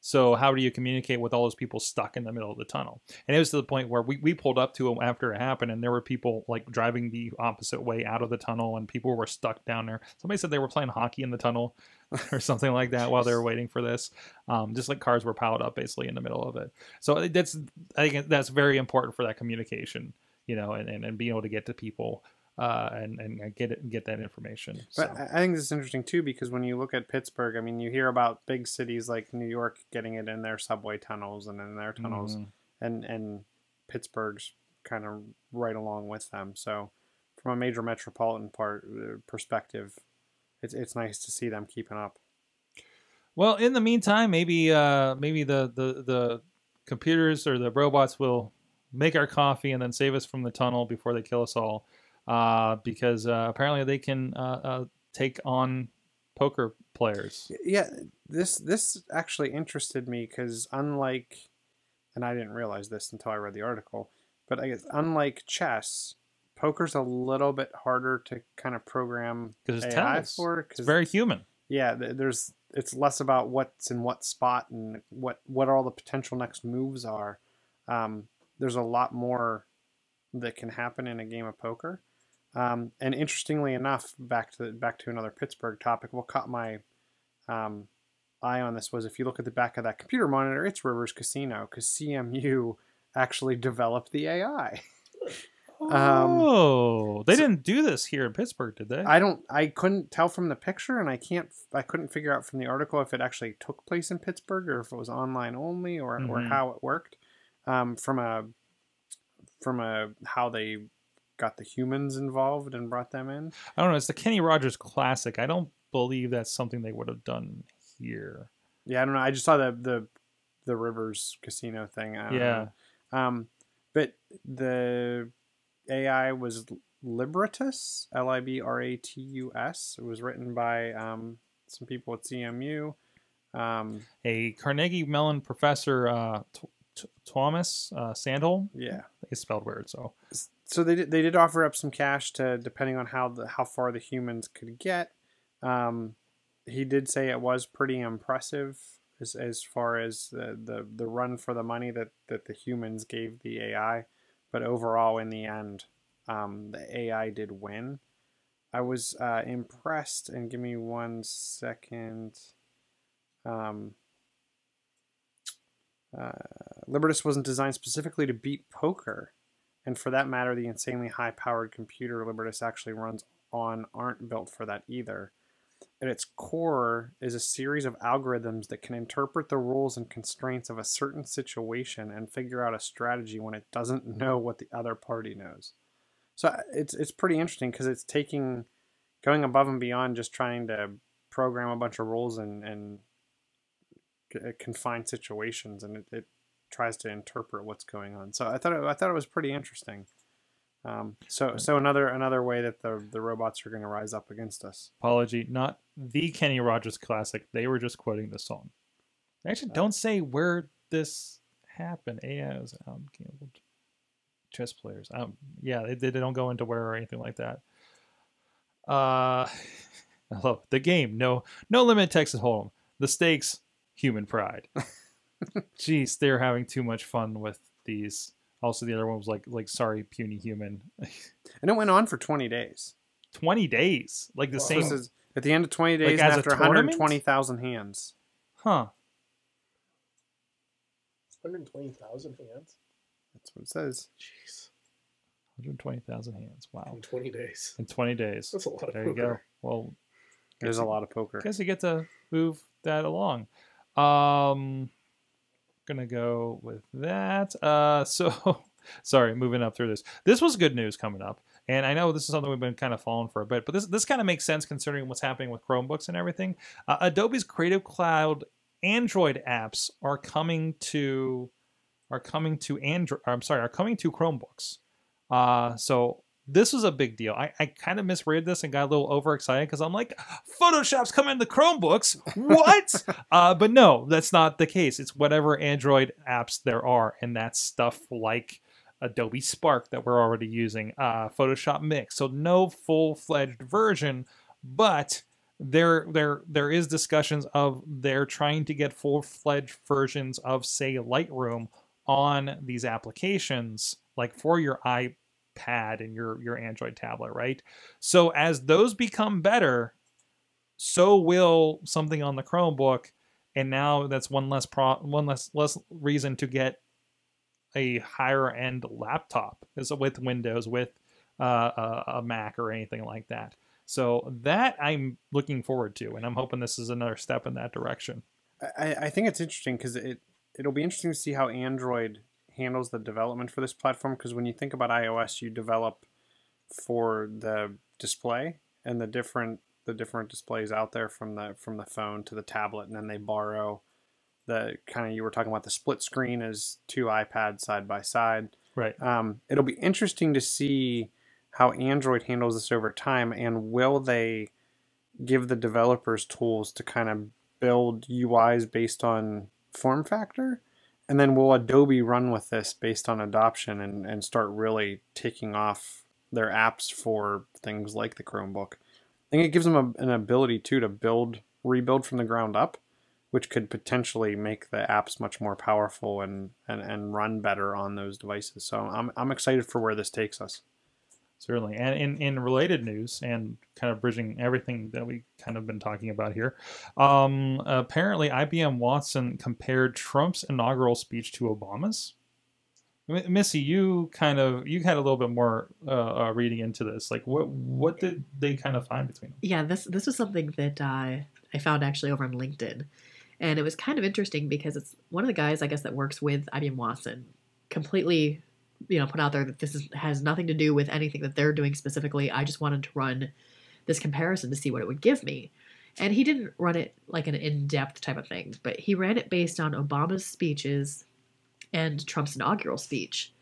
Speaker 1: So how do you communicate with all those people stuck in the middle of the tunnel? And it was to the point where we pulled up to them after it happened, and there were people like driving the opposite way out of the tunnel, and people were stuck down there. Somebody said they were playing hockey in the tunnel or something like that while they were waiting for this. Just like cars were piled up basically in the middle of it. So I think that's very important for that communication, and being able to get to people. And get that information.
Speaker 4: But I think this is interesting too, because when you look at Pittsburgh, I mean, you hear about big cities like New York getting it in their subway tunnels and in their tunnels, and Pittsburgh's kind of right along with them. So from a major metropolitan perspective, it's nice to see them keeping up.
Speaker 1: Well, in the meantime, maybe the computers or the robots will make our coffee and then save us from the tunnel before they kill us all. Because apparently they can take on poker players.
Speaker 4: Yeah, this actually interested me because unlike, and I didn't realize this until I read the article, but I guess unlike chess, poker's a little bit harder to kind of program
Speaker 1: because it's
Speaker 4: AI
Speaker 1: tennis.
Speaker 4: for.
Speaker 1: It's very human.
Speaker 4: Yeah, it's less about what's in what spot and what all the potential next moves are. There's a lot more that can happen in a game of poker. And interestingly enough, back to another Pittsburgh topic, what caught my eye on this was if you look at the back of that computer monitor, it's Rivers Casino, because CMU actually developed the AI.
Speaker 1: They didn't do this here in Pittsburgh, did they?
Speaker 4: I couldn't tell from the picture, and I couldn't figure out from the article if it actually took place in Pittsburgh or if it was online only or how it worked. From a how they got the humans involved and brought them in.
Speaker 1: I don't know. It's the Kenny Rogers Classic. I don't believe that's something they would have done here.
Speaker 4: Yeah, I don't know. I just saw the Rivers Casino thing.
Speaker 1: Yeah.
Speaker 4: But the AI was Libratus, Libratus. It was written by some people at CMU.
Speaker 1: A Carnegie Mellon professor, Thomas Sandholm.
Speaker 4: Yeah,
Speaker 1: it's spelled weird.
Speaker 4: So they did offer up some cash to, depending on how far the humans could get. He did say it was pretty impressive as far as the run for the money that the humans gave the AI, but overall in the end, the AI did win. I was impressed, and give me 1 second. Libratus wasn't designed specifically to beat poker, and for that matter, the insanely high-powered computer Libratus actually runs on aren't built for that either. At its core is a series of algorithms that can interpret the rules and constraints of a certain situation and figure out a strategy when it doesn't know what the other party knows. So it's pretty interesting because it's going above and beyond just trying to program a bunch of rules and confined situations, and it tries to interpret what's going on. So I thought it was pretty interesting. So another way that the robots are going to rise up against us.
Speaker 1: Apology, not the Kenny Rogers Classic. They were just quoting the song. They actually don't say where this happened. AI was chess players. Yeah, they don't go into where or anything like that. I love the game. No limit Texas Hold'em. The stakes, human pride. Jeez, they're having too much fun with these. Also, the other one was like sorry, puny human.
Speaker 4: And it went on for 20 days.
Speaker 1: 20 days? Like the same...
Speaker 4: This is at the end of 20 days
Speaker 1: like
Speaker 4: and after 120,000 hands.
Speaker 1: Huh.
Speaker 5: 120,000 hands?
Speaker 4: That's what it says.
Speaker 5: Jeez.
Speaker 1: 120,000 hands. Wow.
Speaker 5: In 20 days.
Speaker 1: In 20 days.
Speaker 5: That's a lot of
Speaker 1: there
Speaker 5: poker.
Speaker 1: You go. Well,
Speaker 4: there's a lot of poker.
Speaker 1: I guess you get to move that along. Gonna go with that. So sorry, moving up through this. This was good news coming up, and I know this is something we've been kind of following for a bit, but this kind of makes sense considering what's happening with Chromebooks and everything. Adobe's Creative Cloud Android apps are coming to Chromebooks. So this was a big deal. I kind of misread this and got a little overexcited because I'm like, Photoshop's coming to Chromebooks. What? But no, that's not the case. It's whatever Android apps there are, and that's stuff like Adobe Spark that we're already using, Photoshop Mix. So no full-fledged version, but there is discussions of they're trying to get full-fledged versions of, say, Lightroom on these applications, like for your iPad and your Android tablet, right? So as those become better, so will something on the Chromebook, and now that's one less reason to get a higher end laptop is with Windows, with a Mac or anything like that. So that I'm looking forward to, and I'm hoping this is another step in that direction.
Speaker 4: I think it's interesting because it'll be interesting to see how Android handles the development for this platform, because when you think about iOS, you develop for the display and the different displays out there, from the phone to the tablet, and then they borrow the kind of, you were talking about the split screen as two iPads side by side.
Speaker 1: Right.
Speaker 4: It'll be interesting to see how Android handles this over time, and will they give the developers tools to kind of build UIs based on form factor? And then will Adobe run with this based on adoption and start really taking off their apps for things like the Chromebook? I think it gives them an ability too to rebuild from the ground up, which could potentially make the apps much more powerful and run better on those devices. So I'm excited for where this takes us.
Speaker 1: Certainly. And in related news, and kind of bridging everything that we kind of been talking about here, apparently IBM Watson compared Trump's inaugural speech to Obama's. Missy, you had a little bit more reading into this. Like, what did they kind of find between them?
Speaker 6: Yeah, this was something that I found actually over on LinkedIn. And it was kind of interesting because it's one of the guys, I guess, that works with IBM Watson, completely, put out there that this has nothing to do with anything that they're doing specifically. I just wanted to run this comparison to see what it would give me. And he didn't run it like an in-depth type of thing, but he ran it based on Obama's speeches and Trump's inaugural speech.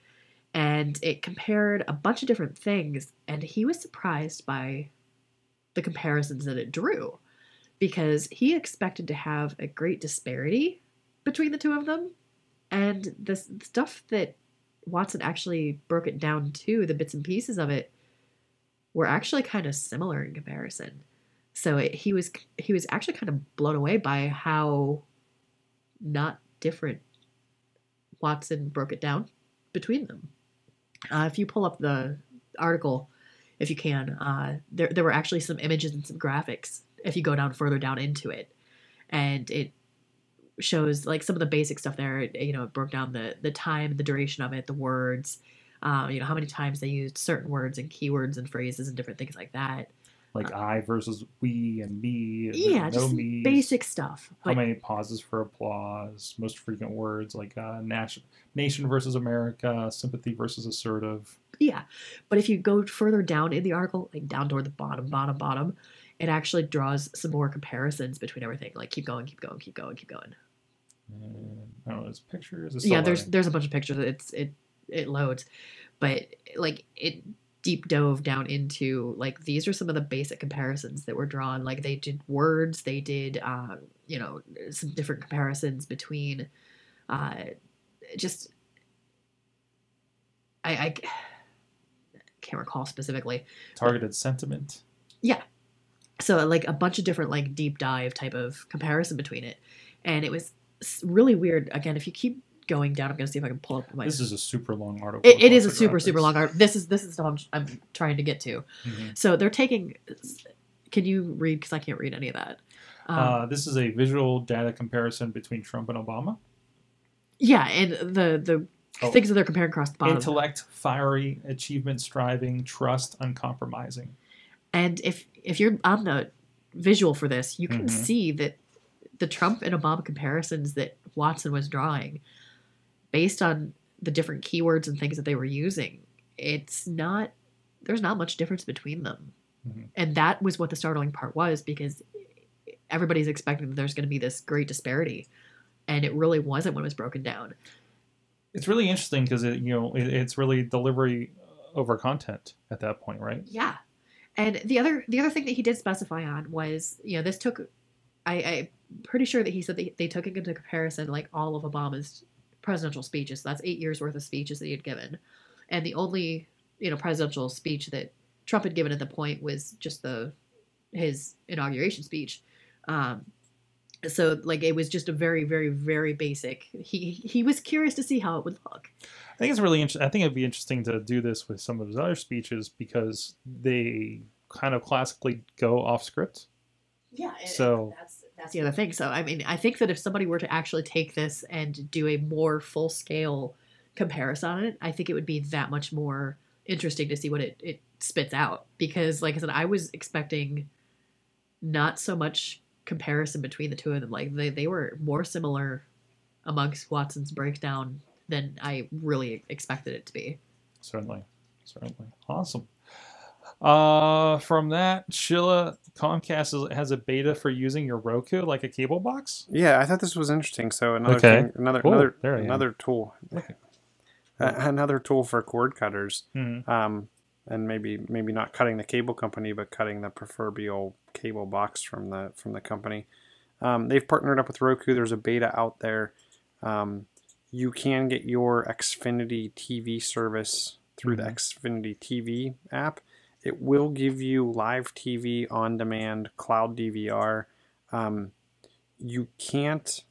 Speaker 6: And it compared a bunch of different things, and he was surprised by the comparisons that it drew, because he expected to have a great disparity between the two of them. And the stuff that Watson actually broke it down to, the bits and pieces of it, were actually kind of similar in comparison. So he was actually kind of blown away by how not different Watson broke it down between them. If you pull up the article, if you can, there were actually some images and some graphics if you go down further down into it. And it shows like some of the basic stuff there. It broke down the time, the duration of it, the words, how many times they used certain words and keywords and phrases and different things like that.
Speaker 1: Like I versus we and me.
Speaker 6: Yeah, just
Speaker 1: me's,
Speaker 6: basic stuff.
Speaker 1: How many pauses for applause, most frequent words, like nation versus America, sympathy versus assertive.
Speaker 6: Yeah, but if you go further down in the article, like down toward the bottom, it actually draws some more comparisons between everything. Like keep going.
Speaker 1: I don't know, there's pictures.
Speaker 6: Yeah, there's a bunch of pictures. It loads, but like it deep dove down into like these are some of the basic comparisons that were drawn. Like they did words, they did some different comparisons between just I can't recall specifically.
Speaker 1: Targeted sentiment.
Speaker 6: Yeah. So like a bunch of different like deep dive type of comparison between it. And it was really weird. Again, if you keep going down, I'm going to see if I can pull up my...
Speaker 1: This is a super long article.
Speaker 6: It is a super long article. This is stuff I'm trying to get to.
Speaker 1: Mm-hmm.
Speaker 6: So they're taking... Can you read? Because I can't read any of that.
Speaker 1: This is a visual data comparison between Trump and Obama.
Speaker 6: Yeah, and the things that they're comparing across the bottom.
Speaker 1: Intellect, fiery, achievement, striving, trust, uncompromising.
Speaker 6: And if you're on the visual for this, you can see that the Trump and Obama comparisons that Watson was drawing, based on the different keywords and things that they were using, there's not much difference between them. Mm-hmm. And that was what the startling part was, because everybody's expecting that there's going to be this great disparity, and it really wasn't when it was broken down. It's
Speaker 1: really interesting because it's really delivery over content at that point, right?
Speaker 6: Yeah. And the other thing that he did specify on was, this took, I'm pretty sure that he said that they took it into comparison, like all of Obama's presidential speeches. So that's 8 years worth of speeches that he had given. And the only, presidential speech that Trump had given at the point was just the his inauguration speech. So like it was just a very, very, very basic. He was curious to see how it would look.
Speaker 1: I think it's really interesting. I think it'd be interesting to do this with some of his other speeches because they kind of classically go off script.
Speaker 6: Yeah.
Speaker 1: So
Speaker 6: that's the other thing. So I mean, I think that if somebody were to actually take this and do a more full scale comparison on it, I think it would be that much more interesting to see what it spits out. Because like I said, I was expecting not so much comparison between the two of them. Like they were more similar amongst Watson's breakdown than I really expected it to be.
Speaker 1: Certainly. Awesome. From that, Chilla, Comcast has a beta for using your Roku like a cable box.
Speaker 4: Yeah, I thought this was interesting. So another
Speaker 1: Okay.
Speaker 4: thing, another tool, another tool for cord cutters.
Speaker 1: Mm-hmm.
Speaker 4: And maybe not cutting the cable company, but cutting the proverbial cable box from the company. They've partnered up with Roku. There's a beta out there. You can get your Xfinity TV service through the Xfinity TV app. It will give you live TV, on-demand, cloud DVR. You can't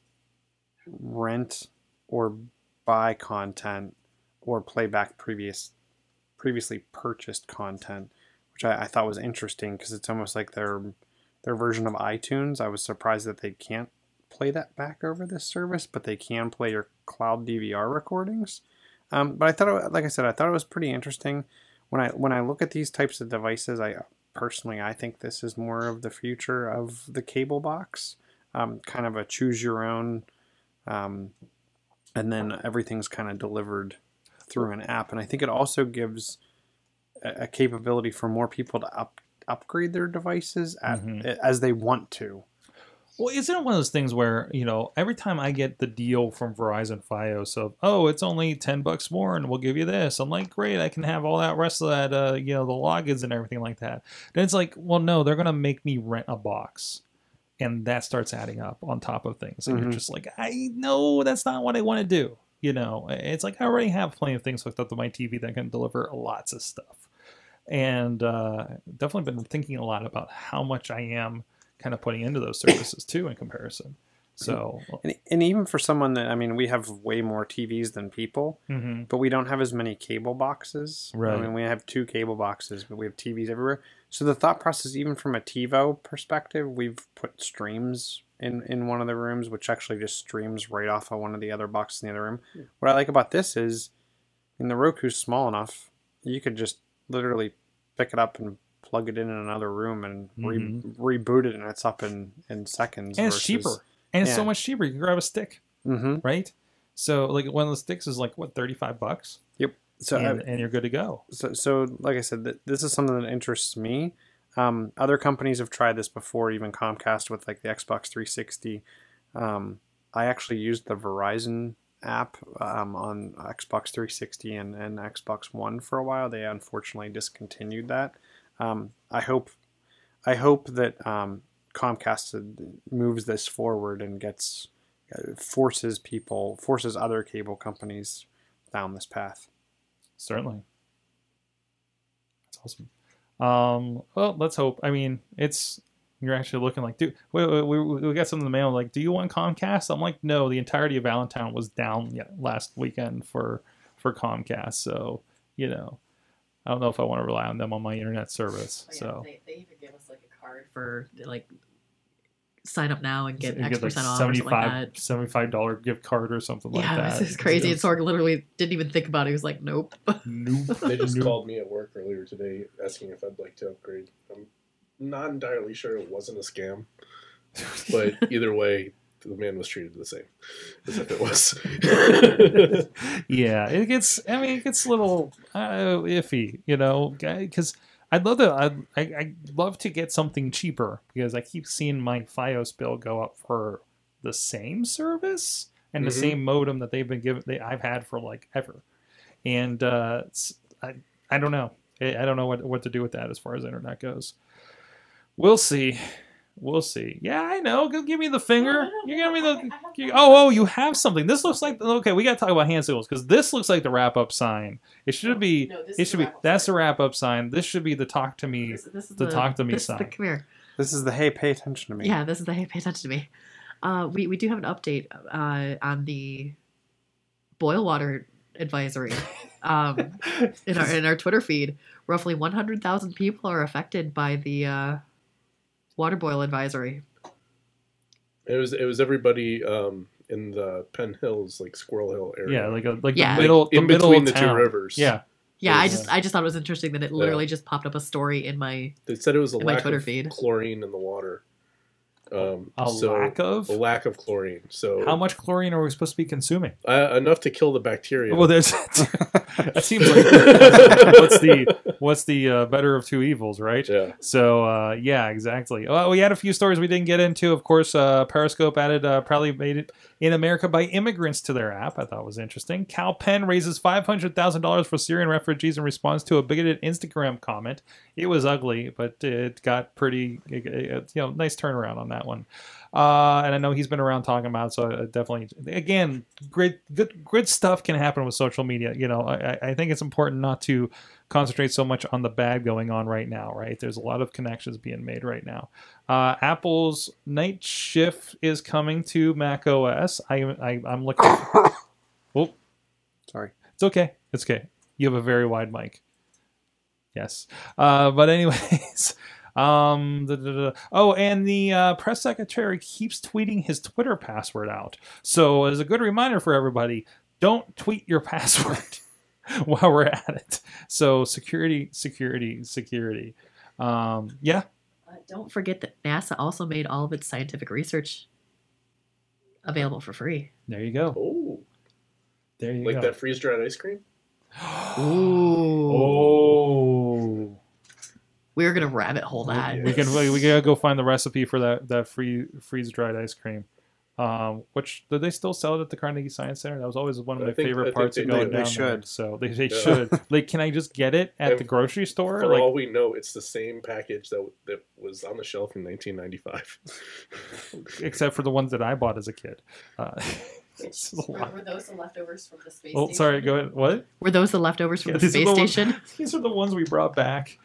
Speaker 4: rent or buy content or play back previously purchased content, which I thought was interesting because it's almost like their version of iTunes. I was surprised that they can't play that back over this service, but they can play your cloud DVR recordings. But I thought, like I said, I thought it was pretty interesting. When I look at these types of devices, I think this is more of the future of the cable box, kind of a choose your own, and then everything's kind of delivered through an app. And I think it also gives a capability for more people to upgrade their devices as they want to.
Speaker 1: Well, isn't it one of those things where, every time I get the deal from Verizon Fios of, it's only $10 more and we'll give you this. I'm like, great, I can have all that rest of that, the logins and everything like that. Then it's like, well, no, they're going to make me rent a box. And that starts adding up on top of things. And you're just like, I know that's not what I want to do. It's like I already have plenty of things hooked up to my TV that can deliver lots of stuff. And definitely been thinking a lot about how much I am kind of putting into those services too in comparison. So,
Speaker 4: and even for someone that, we have way more TVs than people, but we don't have as many cable boxes.
Speaker 1: Right.
Speaker 4: We have 2 cable boxes, but we have TVs everywhere. So the thought process, even from a TiVo perspective, we've put streams in one of the rooms, which actually just streams right off of one of the other boxes in the other room. What I like about this is, the Roku's small enough, you could just literally pick it up and plug it in another room and reboot it, and it's up in seconds.
Speaker 1: And it's cheaper. And it's so much cheaper. You can grab a stick, right? So, like, one of the sticks is like, what, $35? Yep. So and you're good to go.
Speaker 4: So like I said, this is something that interests me. Other companies have tried this before, even Comcast with like the Xbox 360. I actually used the Verizon app on Xbox 360 and Xbox One for a while. They unfortunately discontinued that. I hope that Comcast moves this forward and forces other cable companies down this path.
Speaker 1: Certainly. That's awesome. Well, let's hope. You're actually looking like, dude, we got some in the mail. Like, do you want Comcast? I'm like, no, the entirety of Allentown was down last weekend for Comcast. So, I don't know if I want to rely on them on my internet service.
Speaker 6: Oh, yeah.
Speaker 1: So
Speaker 6: they even give us like a card for like sign up now and get X percent off.
Speaker 1: $75 gift card or something like that.
Speaker 6: Yeah, this is crazy. And Sorg literally didn't even think about it. He was like, nope.
Speaker 5: They just called me at work earlier today asking if I'd like to upgrade. I'm not entirely sure it wasn't a scam, but either way, the man was treated the same as if it was.
Speaker 1: Yeah, it gets a little iffy, because I'd love to get something cheaper, because I keep seeing my Fios bill go up for the same service and the same modem that I've had for like ever. And I don't know. I don't know what to do with that as far as internet goes. We'll see. Yeah, I know. Go give me the finger. You give me the. You have something. This looks like. Okay, we got to talk about hand signals, because this looks like the wrap up sign. It should be.
Speaker 6: No,
Speaker 1: it should be. That's the wrap up sign. This should be the talk to me.
Speaker 6: This is
Speaker 1: the talk to me
Speaker 6: this
Speaker 1: sign.
Speaker 6: Come here.
Speaker 4: This is the hey, pay attention to me.
Speaker 6: Yeah, this is the hey, pay attention to me. We do have an update on the boil water advisory in our Twitter feed. Roughly 100,000 people are affected by the water boil advisory.
Speaker 5: It was everybody in the Penn Hills, like Squirrel Hill area.
Speaker 1: Yeah, like
Speaker 6: Yeah.
Speaker 1: the middle,
Speaker 5: in
Speaker 1: the middle
Speaker 5: between
Speaker 1: of
Speaker 5: the
Speaker 1: town.
Speaker 5: two rivers.
Speaker 1: Yeah.
Speaker 6: Yeah, I just thought it was interesting that it literally just popped up a story in my
Speaker 5: They said it was a
Speaker 6: in my
Speaker 5: lack
Speaker 6: Twitter
Speaker 5: of
Speaker 6: feed.
Speaker 5: chlorine in the water.
Speaker 1: A lack of?
Speaker 5: a lack of chlorine. So
Speaker 1: How much chlorine are we supposed to be consuming?
Speaker 5: enough to kill the bacteria.
Speaker 1: Well, there's that seems like what's the better of two evils, right?
Speaker 5: Yeah.
Speaker 1: So yeah, exactly. Well, we had a few stories we didn't get into. Of course, Periscope added probably made it in America by immigrants to their app. I thought was interesting. Cal Penn raises $500,000 for Syrian refugees in response to a bigoted Instagram comment. It was ugly, but it got pretty nice turnaround on that one. And I know he's been around talking about it, so definitely, again, good stuff can happen with social media. I think it's important not to concentrate so much on the bad going on right now, right? There's a lot of connections being made right now. Apple's Night Shift is coming to Mac OS. I'm looking. Oh,
Speaker 4: Sorry.
Speaker 1: it's okay. It's okay. You have a very wide mic. Yes. But anyways. Oh, and the press secretary keeps tweeting his Twitter password out. So as a good reminder for everybody, don't tweet your password while we're at it. So security. Yeah.
Speaker 6: Don't forget that NASA also made all of its scientific research available for free.
Speaker 1: There you go.
Speaker 5: Oh,
Speaker 1: There you
Speaker 5: like
Speaker 1: go.
Speaker 5: that freeze-dried ice cream?
Speaker 1: Oh.
Speaker 6: We're gonna rabbit hole that.
Speaker 1: We gotta go find the recipe for that freeze-dried ice cream. Which do they still sell it at the Carnegie Science Center? That was always one of my favorite parts of going down there.
Speaker 4: should.
Speaker 1: So they should. Like, can I just get it at the grocery store?
Speaker 5: For
Speaker 1: Like,
Speaker 5: all we know, it's the same package that was on the shelf in 1995.
Speaker 1: except for the ones that I bought as a kid. This is a lot.
Speaker 6: Were those the leftovers from the space
Speaker 1: Oh, sorry. Go ahead. What?
Speaker 6: Were those the leftovers from the
Speaker 1: these are
Speaker 6: space
Speaker 1: ones-
Speaker 6: station?
Speaker 1: These are the ones we brought back.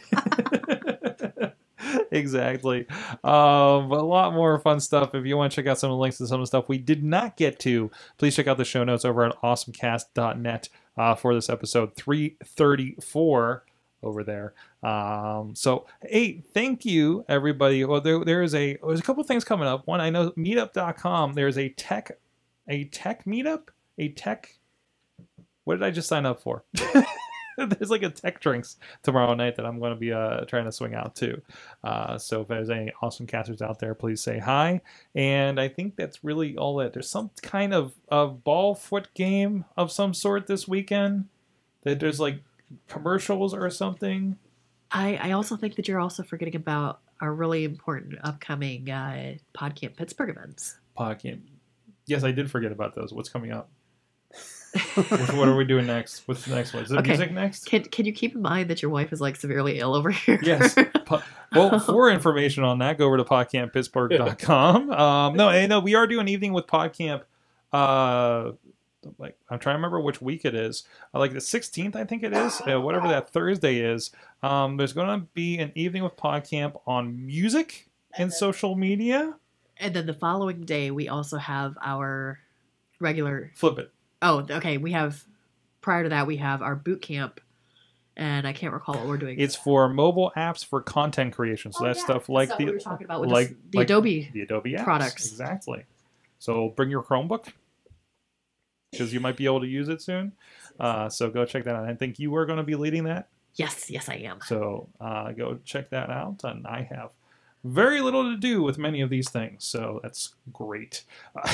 Speaker 1: Exactly. But a lot more fun stuff. If you want to check out some of the links to some of the stuff we did not get to, please check out the show notes over at awesomecast.net for this episode 334 over there. So, hey, thank you, everybody. Well, there's a couple things coming up. One, I know meetup.com, there's a tech meetup? What did I just sign up for? There's like a tech drinks tomorrow night that I'm going to be trying to swing out to. So if there's any awesome casters out there, please say hi. And I think that's really all it. There's some kind of ball foot game of some sort this weekend. That there's like commercials or something.
Speaker 6: I also think that you're also forgetting about our really important upcoming PodCamp Pittsburgh events.
Speaker 1: PodCamp. Yes, I did forget about those. What's coming up? What are we doing next? What's the next one? Is it music next?
Speaker 6: Can you keep in mind that your wife is like severely ill over here?
Speaker 1: Yes. Well, for information on that, go over to podcamppittsburgh.com. No, we are doing evening with PodCamp. Like, I'm trying to remember which week it is. Like the 16th, I think it is. Whatever that Thursday is. There's going to be an evening with PodCamp on music and social media.
Speaker 6: And then the following day, we also have our regular.
Speaker 1: Flip it.
Speaker 6: Oh, okay. Prior to that, we have our boot camp, and I can't recall what we're doing.
Speaker 1: It's for mobile apps for content creation. So that's stuff like
Speaker 6: we were talking about with
Speaker 1: like
Speaker 6: the Adobe
Speaker 1: apps.
Speaker 6: products.
Speaker 1: Exactly. So bring your Chromebook because you might be able to use it soon. So go check that out. I think you are going to be leading that.
Speaker 6: Yes, I am.
Speaker 1: So go check that out. And I have very little to do with many of these things, so that's great.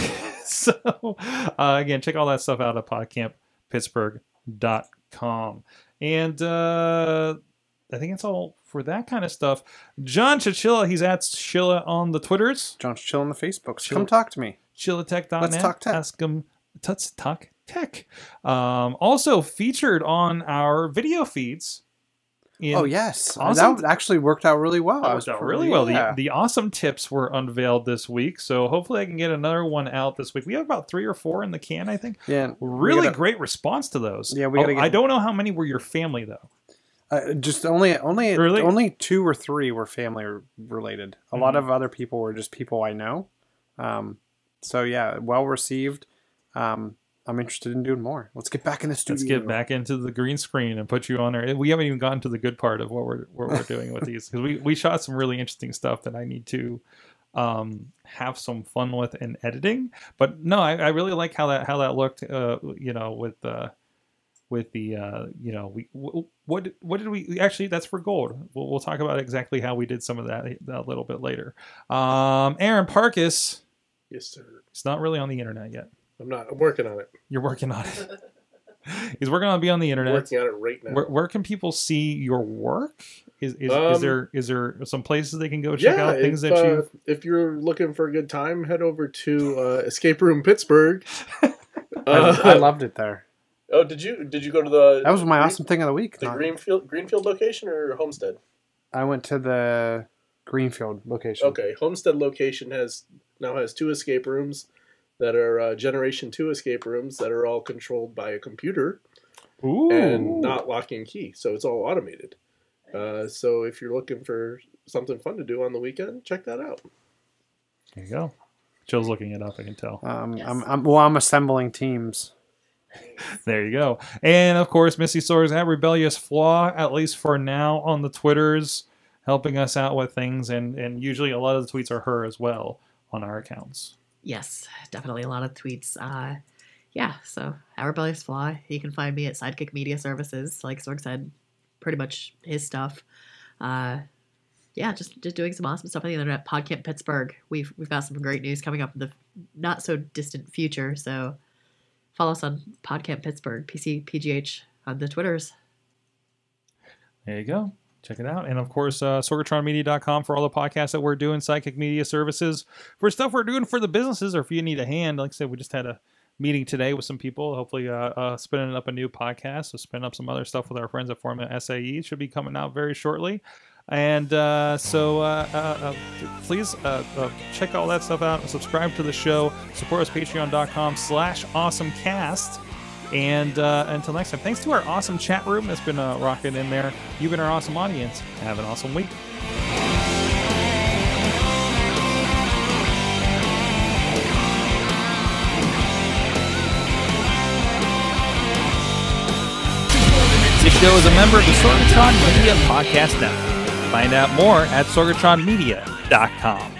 Speaker 1: Again, check all that stuff out at podcamppittsburgh.com. And I think that's all for that kind of stuff. John Chilla, he's at Chilla on the Twitters.
Speaker 4: John Chilla on the Facebooks. Come talk to me.
Speaker 1: ChillaTech.net.
Speaker 4: Let's talk tech.
Speaker 1: Ask him. Let's talk tech. Also featured on our video feeds.
Speaker 4: Oh, yes.
Speaker 1: Awesome.
Speaker 4: That actually worked out really well.
Speaker 1: That worked out really well. The awesome tips were unveiled this week, so hopefully I can get another one out this week. We have about 3 or 4 in the can, I think.
Speaker 4: Yeah.
Speaker 1: Really great response to those.
Speaker 4: Yeah, we gotta get...
Speaker 1: I don't know how many were your family, though.
Speaker 4: Just
Speaker 1: Really?
Speaker 4: only 2 or 3 were family related. A lot of other people were just people I know. So yeah, well received. I'm interested in doing more. Let's get back in the studio.
Speaker 1: Let's get back into the green screen and put you on there. We haven't even gotten to the good part of what we're doing with these, because we shot some really interesting stuff that I need to have some fun with in editing. But no, I really like how that looked. With the what did we actually, that's for gold. We'll talk about exactly how we did some of that a little bit later. Aaron Parkus.
Speaker 5: Yes, sir.
Speaker 1: It's not really on the internet yet.
Speaker 5: I'm working on it.
Speaker 1: You're working on it. He's working on it be on the internet.
Speaker 5: I'm working on it right now.
Speaker 1: Where can people see your work? Is there some places they can go check out things that you?
Speaker 5: If you're looking for a good time, head over to Escape Room Pittsburgh.
Speaker 4: I loved it there.
Speaker 5: Oh, did you go to the?
Speaker 4: That was my awesome thing of the week.
Speaker 5: The Greenfield location or Homestead?
Speaker 4: I went to the Greenfield location.
Speaker 5: Okay, Homestead location now has 2 escape rooms that are Generation 2 escape rooms that are all controlled by a computer.
Speaker 1: Ooh.
Speaker 5: And not lock and key, so it's all automated. So if you're looking for something fun to do on the weekend, check that out.
Speaker 1: There you go. Jill's looking it up. I can tell.
Speaker 6: Yes.
Speaker 4: I'm assembling teams.
Speaker 1: There you go. And of course, Missy Sorg at Rebellious Flaw, at least for now, on the Twitters, helping us out with things, and usually a lot of the tweets are her as well on our accounts.
Speaker 6: Yes, definitely a lot of tweets. So at Rebellious Flaw, you can find me at Sidekick Media Services. Like Sorg said, pretty much his stuff. Just doing some awesome stuff on the internet. PodCamp Pittsburgh. We've got some great news coming up in the not so distant future. So follow us on PodCamp Pittsburgh, PCPGH on the Twitters.
Speaker 1: There you go. Check it out. And of course, sorgatronmedia.com for all the podcasts that we're doing, Sidekick Media Services for stuff we're doing for the businesses, or if you need a hand. Like I said, we just had a meeting today with some people, hopefully spinning up a new podcast, so spinning up some other stuff with our friends at Formula SAE. It should be coming out very shortly. And please check all that stuff out and subscribe to the show. Support us, patreon.com/awesomecast. And until next time, thanks to our awesome chat room that's been rocking in there. You've been our awesome audience. Have an awesome week. This show is a member of the Sorgatron Media Podcast Network. Find out more at sorgatronmedia.com.